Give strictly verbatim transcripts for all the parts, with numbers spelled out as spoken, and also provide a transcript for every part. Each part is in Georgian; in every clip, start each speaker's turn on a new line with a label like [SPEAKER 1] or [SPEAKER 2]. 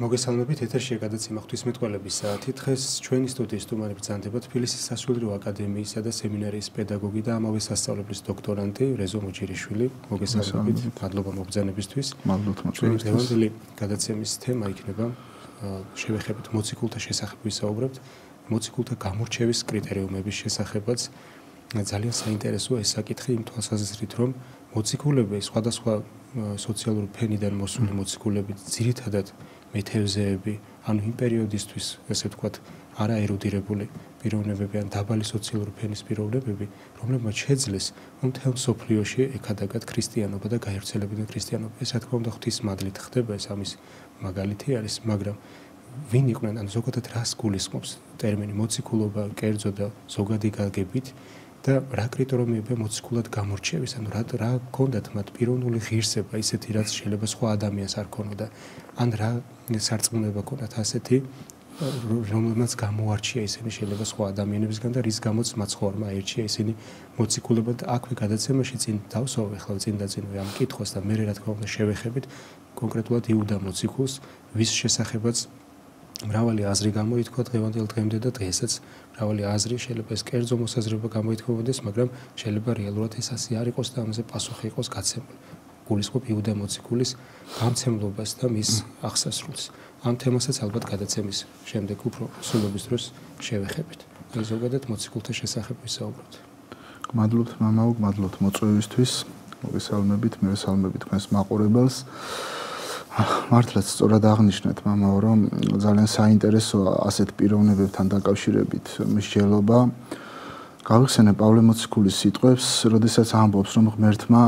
[SPEAKER 1] მოგესალმებით, ეთერში გადაცემა ღვთისმეტყველების საათი. დღეს ჩვენი სტუდიის სტუმარი ბრძანდება თბილისის სასულიერო აკადემიისა და სემინარიის პედაგოგი და ამავე სასწავლებლის დოქტორანტი რეზო მოჯირიშვილი. მოგესალმებით, მადლობა მოგბრძანებისთვის. ჩვენი დღევანდელი გადაცემის თემა იქნება შევეხებით მოციქულთა შესახებ ვისაუბრებთ. მოციქულთა გამორჩევის კრიტერიუმების შესახებაც ძალიან საინტერესოა ეს საკითხი იმ თვალსაზრისით, რომ მოციქულები სხვადასხვა სოციალური ფენიდან მოსული მოციქულები ძირითადად მეთევზეები, ანუ იმ პერიოდისთვის, ესე ვთქვათ, არაერუდირებული პიროვნებები ან დაბალი სოციალური ფენის პიროვნებები, რომლებმაც შეძლეს მთელ მსოფლიოში ეკადაგათ ქრისტიანობა და გაევრცელებინათ ქრისტიანობა. ეს რა თქმა უნდა ღვთის მადლით ხდება, ეს ამის მაგალითი არის, მაგრამ ვინ იყვნენ, ან ზოგადად რას გულისხმობს ტერმინი მოციქულობა, კერძო და ზოგადი გაგებით და რა კრიტერიუმებია მოციქულად გამორჩევის, ანუ რა რა გქონდათ მათ პიროვნული ღირსება, ისეთი რაც შეიძლება სხვა ადამიანს არ ქონოდა, ან რა სარწმუნება ქონდათ ასეთი, რომელმაც გამოარჩია ისინი შეიძლება სხვა ადამიანებისგან და რის გამოც მათ ხორმა აირჩია ისინი მოციქულებად. აქვე გადაცემაში წინ დავსვავ ახლა წინ და წინ ამ კითხვას და მე რა თქმა უნდა შევეხებით კონკრეტულად იუდა მოციქულს, ვის შესახებაც მრავალი აზრი გამოითქვა დღევანდელ დღემდე და დღესაც მრავალი აზრი შეიძლება ეს კერძო მოსაზრება გამოითქვამოდეს, მაგრამ შეიძლება რეალურად ეს ასე არ იყოს და ამაზე პასუხი იყოს გაცემული. გულისხმობ იუდა მოციქულის გამცემლობას და მის აღსასრულს. ამ თემასაც ალბათ გადაცემის შემდეგ უფრო სრულობის დროს შევეხებით. ზოგადად მოციქულთა შესახებ ვისაუბრებთ.
[SPEAKER 2] გმადლობთ მამაო, გმადლობთ მოწვევისთვის. მოგესალმებით, მე ვესალმებით თქვენს მაყურებელს. მართლაც სწორად აღნიშნეთ მამაო, რომ ძალიან საინტერესოა ასეთ პიროვნებებთან დაკავშირებით მსჯელობა. გავიხსენე პავლე მოციქულის სიტყვებს, როდესაც ამბობს, რომ ღმერთმა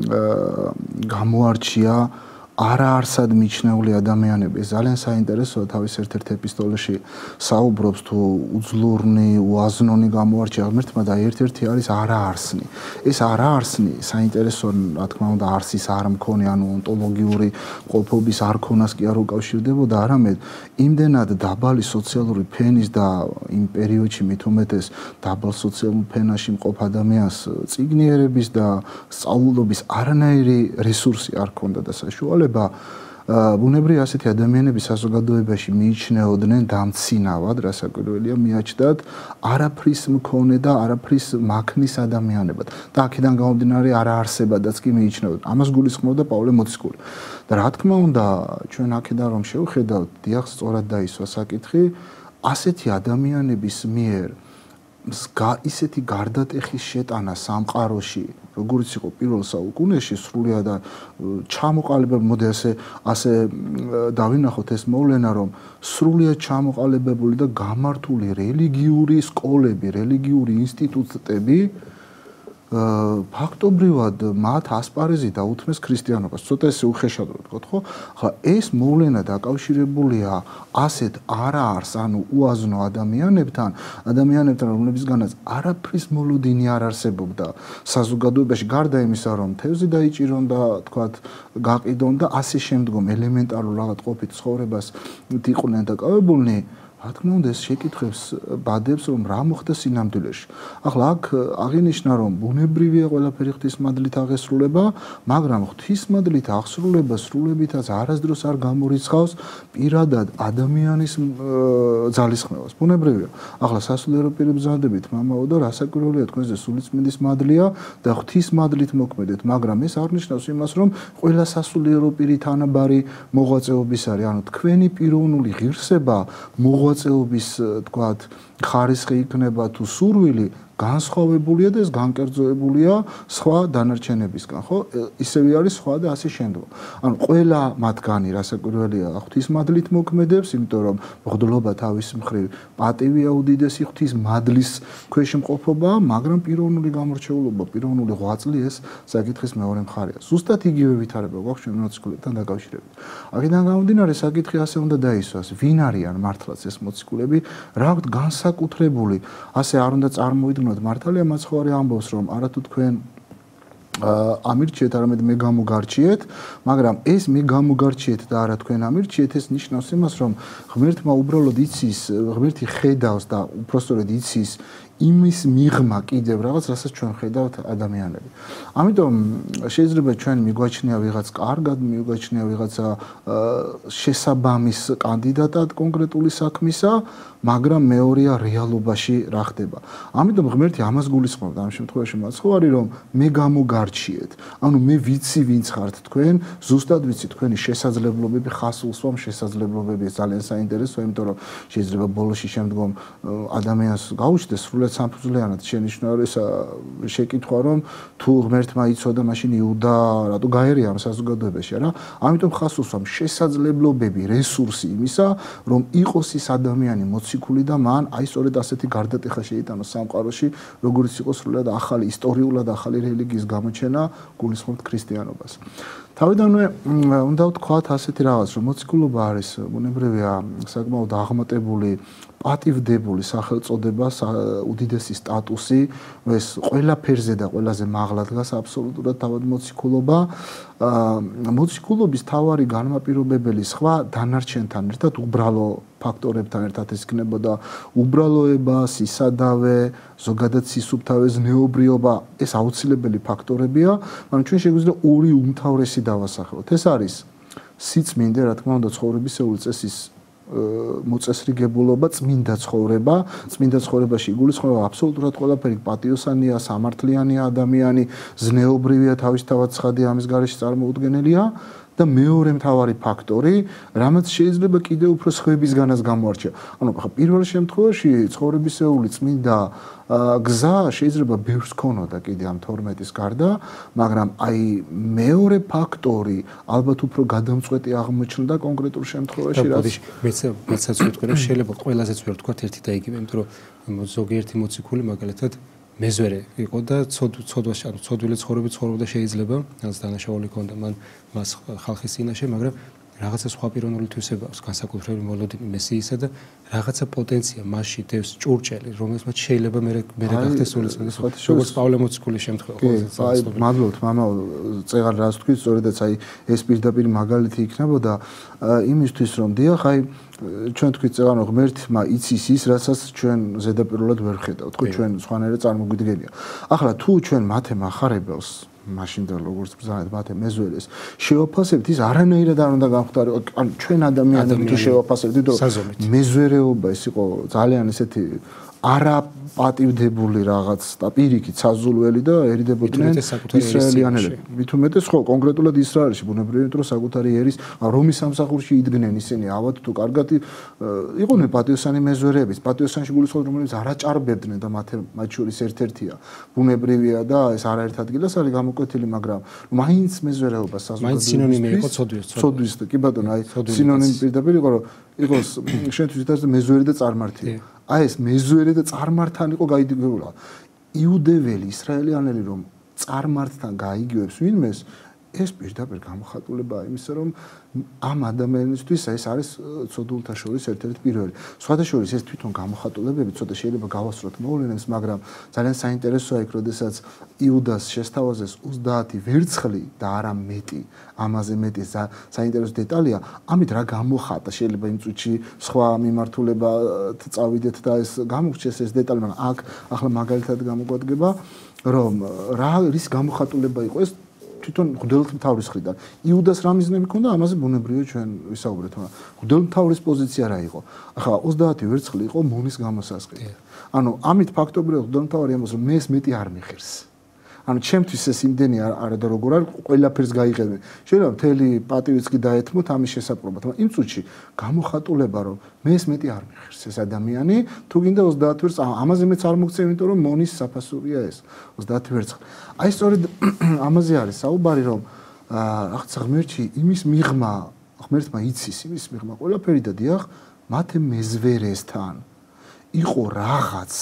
[SPEAKER 2] გამოარჩია არაარსად მიჩნეული ადამიანები. ეს ძალიან საინტერესოა, თავის ერთ-ერთ ეპისტოლეში საუბრობს თუ უძლურნი, უაზნონი გამოარჩია ღმერთმა და ერთ-ერთი არის არაარსნი. ეს არაარსნი საინტერესო, რა თქმა უნდა, არსის არ მქონე, ანუ ონტოლოგიური ყოფობის არქონას კი არ უკავშირდებოდა, არამედ იმდენად დაბალი სოციალური ფენის და იმ პერიოდში მით უმეტეს დაბალ სოციალურ ფენაში მყოფ ადამიანს წიგნიერების და სწავლულობის არანაირი რესურსი არ ჰქონდა და საშუალება ბუნებრივია ასეთი ადამიანები საზოგადოებაში მიიჩნეოდნენ დამცინავად, რასაკვირველია მიაჩნდათ არაფრის მქონე და არაფრის მაქმნის ადამიანებად. და აქედან გამომდინარე არაარსებადაც კი მიიჩნეოდნენ. ამას გულისხმობდა პავლე მოციქული. და რა თქმა უნდა, ჩვენ აქედან რომ შევხედავთ, დიახ, სწორად დაისვა საკითხი, ასეთი ადამიანების მიერ ისეთი გარდატეხის შეტანა სამყაროში, როგორც იყო პირველ საუკუნეში, სრულიად ჩამოყალიბებული, მოდი ასე ასე დავინახოთ ეს მოვლენა, რომ სრულიად ჩამოყალიბებული და გამართული რელიგიური სკოლები, რელიგიური ინსტიტუტები ფაქტობრივად მათ ასპარეზი დაუთმეს ქრისტიანობას. ცოტა ესე უხეშად ვთქვათ, ხო? ახლა ეს მოვლენა დაკავშირებულია ასეთ არაარს, ანუ უაზნო ადამიანებთან, ადამიანებთან, რომლებისგანაც არაფრის მოლოდინი არ არსებობდა საზოგადოებაში, გარდა იმისა, რომ თევზი დაიჭირონ და თქვათ გაყიდონ და ასე შემდგომ ელემენტარულ რაღაც ყოფით ცხოვრებას იყვნენ დაკავებულნი. რა თქმა უნდა, ეს შეკითხვებს ბადებს, რომ რა მოხდა სინამდვილეში. ახლა აქ აღინიშნა, რომ ბუნებრივია ყველაფერი ღვთისმადლით აღესრულება, მაგრამ ღვთისმადლით აღსრულება სრულებითაც არასდროს არ გამორიცხავს პირადად ადამიანის ძალისხმევას. ბუნებრივია. ახლა სასულიერო პირი ბრძანდებით, მამაო, და რასაკვირველია თქვენზე სულიწმინდის მადლია და ღვთისმადლით მოქმედეთ, მაგრამ ეს არ ნიშნავს იმას, რომ ყველა სასულიერო პირი თანაბარი მოღვაწეობის არის, ანუ თქვენი პიროვნული ღირსება მოღვაწეობის მოღვაწეობის, თქვათ, ხარისხი იქნება თუ სურვილი განსხვავებულია და ეს განკერძოებულია სხვა დანარჩენებისგან, ხო? ისევე არის სხვა და ასე შემდგომ. ანუ ყველა მათგანი რასაკვირველია ღვთისმადლით მოქმედებს, იმიტომ რომ მღვდლობა თავის მხრივ პატივია უდიდესი ღვთისმადლის ქვეშ მყოფობაა, მაგრამ პიროვნული გამორჩეულობა, პიროვნული ღვაწლი ეს საკითხის მეორე მხარეა. ზუსტად იგივე ვითარება გვაქვს ჩვენ მოციქულებთან დაკავშირებით. აქედან გამომდინარე საკითხი ასე უნდა დაისვას, ვინ არიან მართლაც ეს მოციქულები, რა აქვთ განსაკუთრებული, ასე არ უნდა წარმოიდგინოთ მართალია მაცხოვარი ამბობს, რომ არათუ თქვენ ამირჩიეთ, არამედ მე გამოგარჩიეთ, მაგრამ ეს მე გამოგარჩიეთ და არა თქვენ ამირჩიეთ, ეს ნიშნავს იმას, რომ ღმერთმა უბრალოდ იცის, ღმერთი ხედავს და უпростоრად იცის იმის მიღმა კიდევ რაღაც, რასაც ჩვენ ხედავთ ადამიანები. ამიტომ შეიძლება ჩვენ მიგვაჩნია ვიღაც კარგად, მიგვაჩნია ვიღაცა შესაბამის კანდიდატად კონკრეტული საქმისა, მაგრამ მეორეა რეალობაში რა ხდება. ამიტომ ღმერთი ამას გულისხმობდა ამ შემთხვევაში მაცხოვარი, რომ მე გამოგარჩიეთ. ანუ მე ვიცი ვინც ხართ თქვენ, ზუსტად ვიცი თქვენი შესაძლებლობები, ხასულსვამ შესაძლებლობები ძალიან საინტერესოა, იმიტომ რომ შეიძლება ბოლოში შემდგომ ადამიანს გაუჩნდეს სრულად სამფუძვლიანად შენიშნა ეს შეკითხვა, რომ თუ ღმერთმა იცოდა მაშინ იუდა რატო გაერია ამ საზოგადოებაში რა. ამიტომ ხასულსვამ შესაძლებლობები, რესურსი იმისა, რომ იყოს ის ადამიანი მოციქული და მან აი სწორედ ასეთი გარდატეხა შეიტანოს სამყაროში, როგორც იყოს სრულად ახალი ისტორიულად ახალი რელიგიის გამოჩენა გულისხმობთ ქრისტიანობას. თავიდანვე უნდა ვთქვათ ასეთი რაღაც, რომ მოციქულობა არის ბუნებრივია საკმაოდ აღმატებული, პატივდებული სახელწოდება, უდიდესი სტატუსი, ეს ყველაფერზე და ყველაზე მაღლა დგას აბსოლუტურად თავად მოციქულობა. მოციქულობის თავარი განმაპირობებელი სხვა დანარჩენთან ერთად უბრალო ფაქტორებთან ერთად ეს იქნებოდა უბრალოება, სისადავე, ზოგადად სისუფთავე, ზნეობრიობა, ეს აუცილებელი ფაქტორებია, მაგრამ ჩვენ შეგვიძლია ორი უმთავრესი დავასახელოთ. ეს არის სიწმინდე, რა თქმა უნდა, ცხოვრებისეული წესის მოწესრიგებულობა, წმინდა ცხოვრება, წმინდა ცხოვრებაში იგულისხმება აბსოლუტურად ყველაფერი, პატიოსანია, სამართლიანია ადამიანი, ზნეობრივია, თავისთავად ცხადია, ამის გარეშე წარმოუდგენელია. და მეორე მთავარი ფაქტორი, რამაც შეიძლება კიდევ უფრო სხვებისგანაც გამოარჩია. ანუ ხა პირველ შემთხვევაში ცხოვრებისეული წმინდა გზა შეიძლება ბევრს ქონოდა კიდე ამ თორმეტის გარდა, მაგრამ აი მეორე ფაქტორი ალბათ უფრო გადამწყვეტი აღმოჩნდა კონკრეტულ შემთხვევაში, რაც
[SPEAKER 1] მეც მეცაც ვიტყვი, რომ შეიძლება ყველაზეც ვერ ვთქვა ერთი და იგივე, იმიტომ რომ ზოგიერთი მოციქული მაგალითად მეზვერე იყო და ცოდვაში, ანუ ცოდვილი ცხოვრებით ცხოვრობდა შეიძლება, რაც დანაშაული ჰქონდა მან მას ხალხის წინაშე, მაგრამ რაღაცა სხვა პიროვნული თვისება აქვს, განსაკუთრებული მოლოდინი მესიისა და რაღაცა პოტენცია მასში დევს ჭურჭელი, რომელსაც შეიძლება მე მე გახდეს სულიწმინდის, როგორც პავლე მოციქულის შემთხვევა.
[SPEAKER 2] აი, მადლობთ, მამა, წეღარ რას თქვით, სწორედაც აი ეს პირდაპირ მაგალითი იქნებოდა იმისთვის, რომ დიახ, აი ჩვენ თქვით წეღარო ღმერთმა იცის ის, რასაც ჩვენ ზედაპირულად ვერ ხედავთ, ხო, ჩვენ სხვანაირად წარმოგვიდგენია. ახლა თუ ჩვენ მათე მახარებელს მაშინ და როგორც ბრძანეთ მათე მეზვერეს შევაფასებთ, ის არანაირად არ უნდა გამختارიყო, ან ჩვენ ადამიანები თუ შევაფასებთ, იმიტომ რომ მეზვერეობა ეს იყო ძალიან ესეთი არა პატივდებული რაღაც და პირიქით საზულველი და ერიდებოდნენ ისრაელიანები. მით უმეტეს ხო კონკრეტულად ისრაელში ბუნებრივია, რომ საკუთარი ერის რომის სამსახურში იდგნენ ისინი, ავად თუ კარგად იყვნენ პატიოსანი მეზვერეების, პატიოსანში გულისხმობ, რომლებიც არ აჭარბებდნენ და მათ მათ შორის ერთ-ერთია. ბუნებრივია და ეს არაერთ ადგილას არის გამოკვეთილი, მაგრამ მაინც მეზვერეობა საზოგადოებისთვის
[SPEAKER 1] მაინც სინონიმი იყო ცოდვის,
[SPEAKER 2] ცოდვის კი ბატონო, აი სინონიმი პირდაპირ იყო, რომ იყოს შენთვის ითარგმნა მეზვერი და წარმართი. აი ეს მეზვერე და წარმართთან იყო გაიგებულა. იუდეველი ისრაელიანელი რომ წარმართთან გაიგივებს ვინმეს, ეს პირდაპირ გამოხატულებაა იმისა, რომ ამ ადამიანისთვის ეს არის ცოდულთა შორის ერთ-ერთი პირველი. სხვათა შორის ეს თვითონ გამოხატულებები ცოტა შეიძლება გავასწროთ მოვლენებს, მაგრამ ძალიან საინტერესოა იქ, როდესაც იუდას შესთავაზეს ოცდაათი ვერცხლი და არა მეტი, ამაზე მეტი საინტერესო დეტალია, ამით რა გამოხატა, შეიძლება იმ წუთში სხვა მიმართულებად წავიდეთ და ეს გამოგჩეს ეს დეტალი, მაგრამ აქ ახლა მაგალითად გამოგვადგება, რომ რა რის გამოხატულება იყო ეს თვითონ მღვდელმთავრის მხრიდან. იუდას რა მიზნები ჰქონდა, ამაზე ბუნებრივია ჩვენ ვისაუბრეთ, მაგრამ მღვდელმთავრის პოზიცია რა იყო? ახლა ოცდაათი ვერცხლი იყო მონის გამოსასყიდი. ანუ ამით ფაქტობრივად მღვდელმთავარი ამბობს, რომ მე ეს მეტი არ მიხერს. ანუ ჩემთვის ეს იმდენი არა და როგორ არის, ყველაფერს გაიყენე. შეიძლება მთელი პატივიც კი დაეთმოთ ამის შესაძლებლად, მაგრამ იმ წუთში გამოხატულება, რომ მე ეს მეტი არ მიხერს ეს ადამიანი, თუ გინდა ოცდაათი ვერცხლი, ამაზე მეც არ მოგწევ, იმიტომ რომ მონის საფასურია ეს ოცდაათი ვერცხლი. აი სწორედ ამაზე არის საუბარი, რომ რაღაცა ღმერთი იმის მიღმა, ღმერთმა იცის იმის მიღმა ყველაფერი და დიახ, მათე მეზვერესთან იყო რაღაც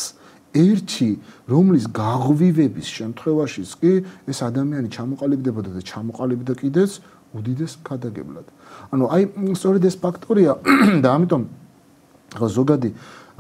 [SPEAKER 2] ერთი, რომლის გაღვივების შემთხვევაშიც კი ეს ადამიანი ჩამოყალიბდებოდა და ჩამოყალიბდა კიდეც უდიდეს ქადაგებლად. ანუ აი სწორედ ეს ფაქტორია და ამიტომ ზოგადი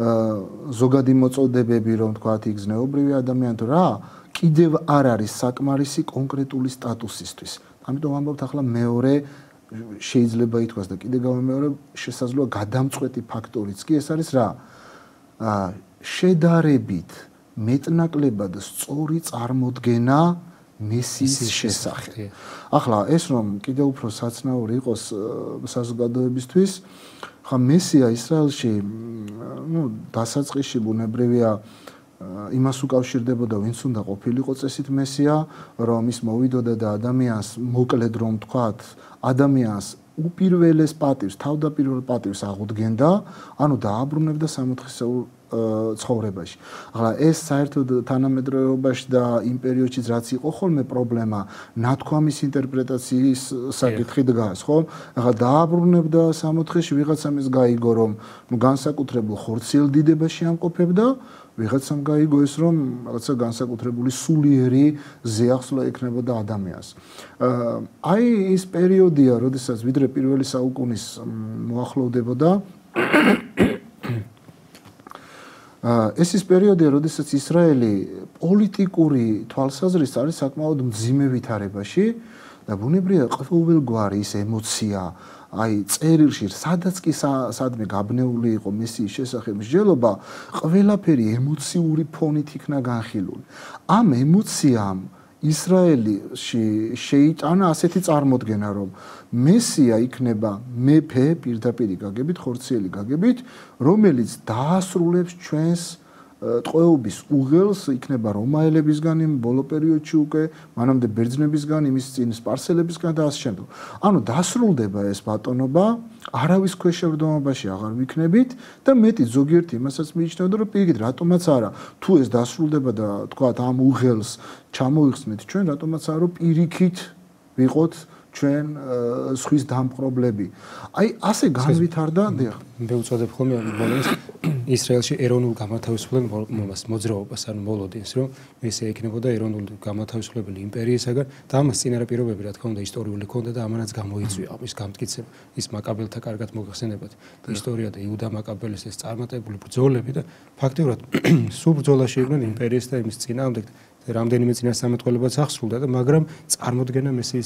[SPEAKER 2] ზოგადი მოწოდებები, რომ თქვათ იგზნეობრივი ადამიანი თუ რა, კიდევ არ არის საკმარისი კონკრეტული სტატუსისთვის. ამიტომ ამბობთ ახლა მეორე შეიძლება ითქვას და კიდე გავამეორე, შესაძლოა გადამწყვეტი ფაქტორიც კი ეს არის რა? აა შედარებით მეტნაკლებად სწორი წარმოდგენა მესიის შესახებ. ახლა ეს რომ კიდევ უფრო საცნაური იყოს საზოგადოებისთვის, ხა მესია ისრაელში ნუ დასაწყისში ბუნებრივია იმას უკავშირდებოდა, ვინც უნდა ყოფილიყო წესით მესია, რომ ის მოვიდოდა და ადამიანს მოკლედ რომ თქვათ, ადამიანს უპირველეს პატივს, თავდაპირველ პატივს აღუდგენდა, ანუ დააბრუნებდა სამოთხისეულ ცხოვრებაში. ახლა ეს საერთოდ თანამედროვეობაში და იმ პერიოდშიც რაც იყო ხოლმე პრობლემა, ნათქვამის ინტერპრეტაციის საკითხი დგას, ხო? ახლა დააბრუნებდა სამოთხეში, ვიღაცამ ეს გაიგო, რომ განსაკუთრებულ ხორციელ დიდებაში ამყოფებდა, ვიღაცამ გაიგო ეს, რომ რაღაცა განსაკუთრებული სულიერი ზეახსლა ექნებოდა ადამიანს. აი ის პერიოდია, როდესაც ვიდრე პირველი საუკუნის მოახლოვდებოდა, ეს ის პერიოდია, როდესაც ისრაელი პოლიტიკური თვალსაზრისით არის საკმაოდ მძიმე ვითარებაში და ბუნებრივია ყოველგვარი ის ემოცია, აი წერილში, სადაც კი სადმე გაბნეული იყო მესიის შესახებ მსჯელობა, ყველაფერი ემოციური ფონით იქნა განხილული. ამ ემოციამ ისრაელში შეიტანა ასეთი წარმოდგენა, რომ მესია იქნება მეფე პირდაპირ გაგებით, ხორციელი გაგებით, რომელიც დაასრულებს ჩვენს ტყვეობის უღელს, იქნება რომაელებისგან იმ ბოლო პერიოდში უკვე, მანამდე ბერძნებისგან, იმის წინ სპარსელებისგან და ასე შემდეგ. ანუ დასრულდება ეს ბატონობა, არავის ქვეშევრდომობაში აღარ ვიქნებით და მეტი ზოგიერთი იმასაც მიიჩნევდა, რომ პირიქით, რატომაც არა, თუ ეს დასრულდება და თქვათ ამ უღელს ჩამოიხსნით ჩვენ, რატომაც არა, რომ პირიქით ვიყოთ ჩვენ სხვის დამპყრობლები. აი ასე განვითარდა, დიახ.
[SPEAKER 1] მე უწოდებ ხოლმე მომენტს ისრაელში ეროვნულ გამათავისუფლებას მოძრაობას, ანუ მოლოდინს, რომ ესე ექნებოდა ეროვნული გამათავისუფლებელი იმპერიისაგან და ამას წინარაპირობები, რა თქმა უნდა, ისტორიული ქონდა და ამანაც გამოიწვია ის გამტკიცება, ის მაკაბელთა კარგად მოგახსენებათ. ისტორია და იუდა მაკაბელის ეს წარმატებული ბრძოლები და ფაქტიურად სულ ბრძოლაში იყვნენ იმპერიის და იმის წინააღმდეგ რამდენიმე წინასწარმეტყველებაც აღსრულდა და მაგრამ წარმოდგენა მესიის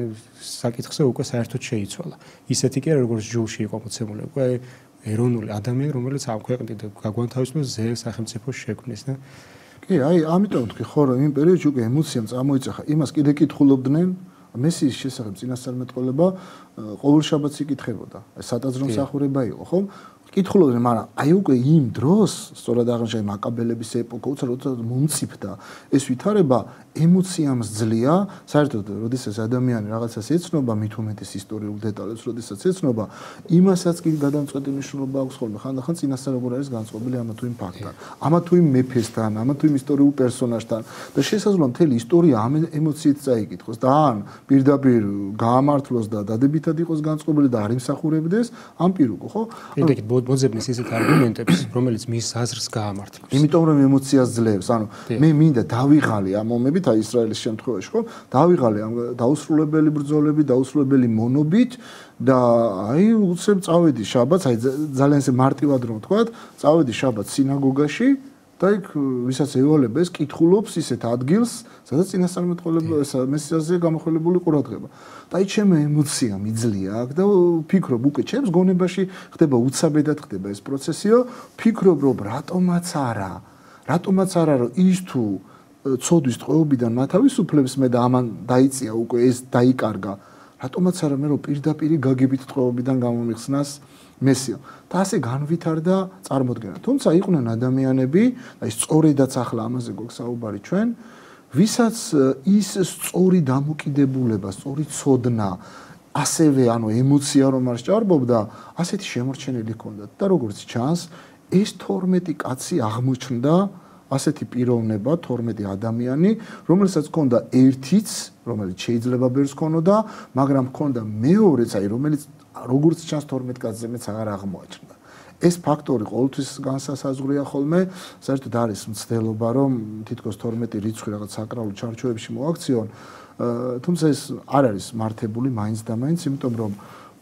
[SPEAKER 1] საკითხზე უკვე საერთოდ შეიცვალა. ისეთი კი არა, როგორც ჯულში იყო მოცემული, უკვე ეროვნული ადამიანი, რომელიც ამ ქვეყნიდან გაგვანთავისუფლებს ზე სახელმწიფოს შექმნის და
[SPEAKER 2] კი, აი, ამიტომ თქვი, ხო, რომ იმ პერიოდში უკვე ემოციამ წამოიწყახა. იმას კიდე კითხულობდნენ მესიის შესახებ წინასწარმეტყველება ყოველ შაბათს იკითხებოდა. აი, სატაძრო მსახურება იყო, ხო? კითხულობდნენ, მაგრამ აი უკვე იმ დროს, სწორად აღნიშნე მაკაბელების ეპოქა, უცებ მომწიფდა ეს ვითარება ემოციამ ძლია, საერთოდ, როდესაც ადამიანი რაღაცას ეცნობა, მით უმეტეს ისტორიულ დეტალებს, როდესაც ეცნობა, იმასაც კი გადამწყვეტი მნიშვნელობა აქვს ხოლმე, ხანდახან წინასწარ როგორ არის განწყობილი ამა თუ იმ ფაქტთან, ამა თუ იმ მეფესთან, ამა თუ იმ ისტორიულ პერსონაჟთან და შესაძლოა მთელი ისტორია ამ ემოციით წაიკითხოს და ან პირდაპირ გაამართლოს და დადებითად იყოს განწყობილი და არ იმსახურებდეს, ამ პირუკო, ხო?
[SPEAKER 1] მოძებნის ისეთ არგუმენტებს, რომელიც მის აზრს გაამართლებს.
[SPEAKER 2] იმიტომ რომ ემოციას ძლევს, ანუ მე მინდა დავიღალე ამ მომებით, აი ისრაელის შემთხვევაში, ხო? დავიღალე ამ დაუსრულებელი ბრძოლები, დაუსრულებელი მონობით და აი უცებ წავედი შაბათს, აი ძალიან ესე მარტივად რომ ვთქვათ, წავედი შაბათს სინაგოგაში და იქ ვისაც ევალება ეს კითხულობს ისეთ ადგილს, სადაც წინასწარმეტყველება მესიაზე გამოხმელებული ყურადღება. და აი ჩემი ემოცია მიძლია აქ და ვფიქრობ უკვე ჩემს გონებაში ხდება უცაბედად ხდება ეს პროცესიო, ვფიქრობ რომ რატომაც არა, რატომაც არა რომ ის თუ ცოდვის ტყვეობიდან მათავისუფლებს მე და ამან დაიწია უკვე ეს დაიკარგა, რატომაც არა მე რომ პირდაპირ გაგებით ტყვეობიდან გამომიხსნას მესია. და ასე განვითარდა წარმოდგენა. თუმცა იყვნენ ადამიანები, აი სწორედაც ახლა ამაზე გვაქვს საუბარი ჩვენ, ვისაც ის სწორი დამოკიდებულება, სწორი ცოდნა, ასევე ანუ ემოცია რომ არ სჭარბობდა, ასეთი შემორჩენილი ჰქონდათ და როგორც ჩანს, ეს თორმეტი კაცი აღმოჩნდა ასეთი პიროვნება, თორმეტი ადამიანი, რომელსაც ჰქონდა ერთიც, რომელიც შეიძლება ბერს ქონოდა, მაგრამ ჰქონდა მეორეც, აი რომელიც როგორც ჩანს თორმეტ კაცზე მეც აღარ აღმოაჩნდა. ეს ფაქტორი ყოველთვის განსასაზღვრია ხოლმე, საერთოდ არის მცდელობა, რომ თითქოს თორმეტი რიცხვი რაღაც საკრალო ჩარჩოებში მოაქციონ, თუმცა ეს არ არის მართებული მაინც და მაინც, იმიტომ რომ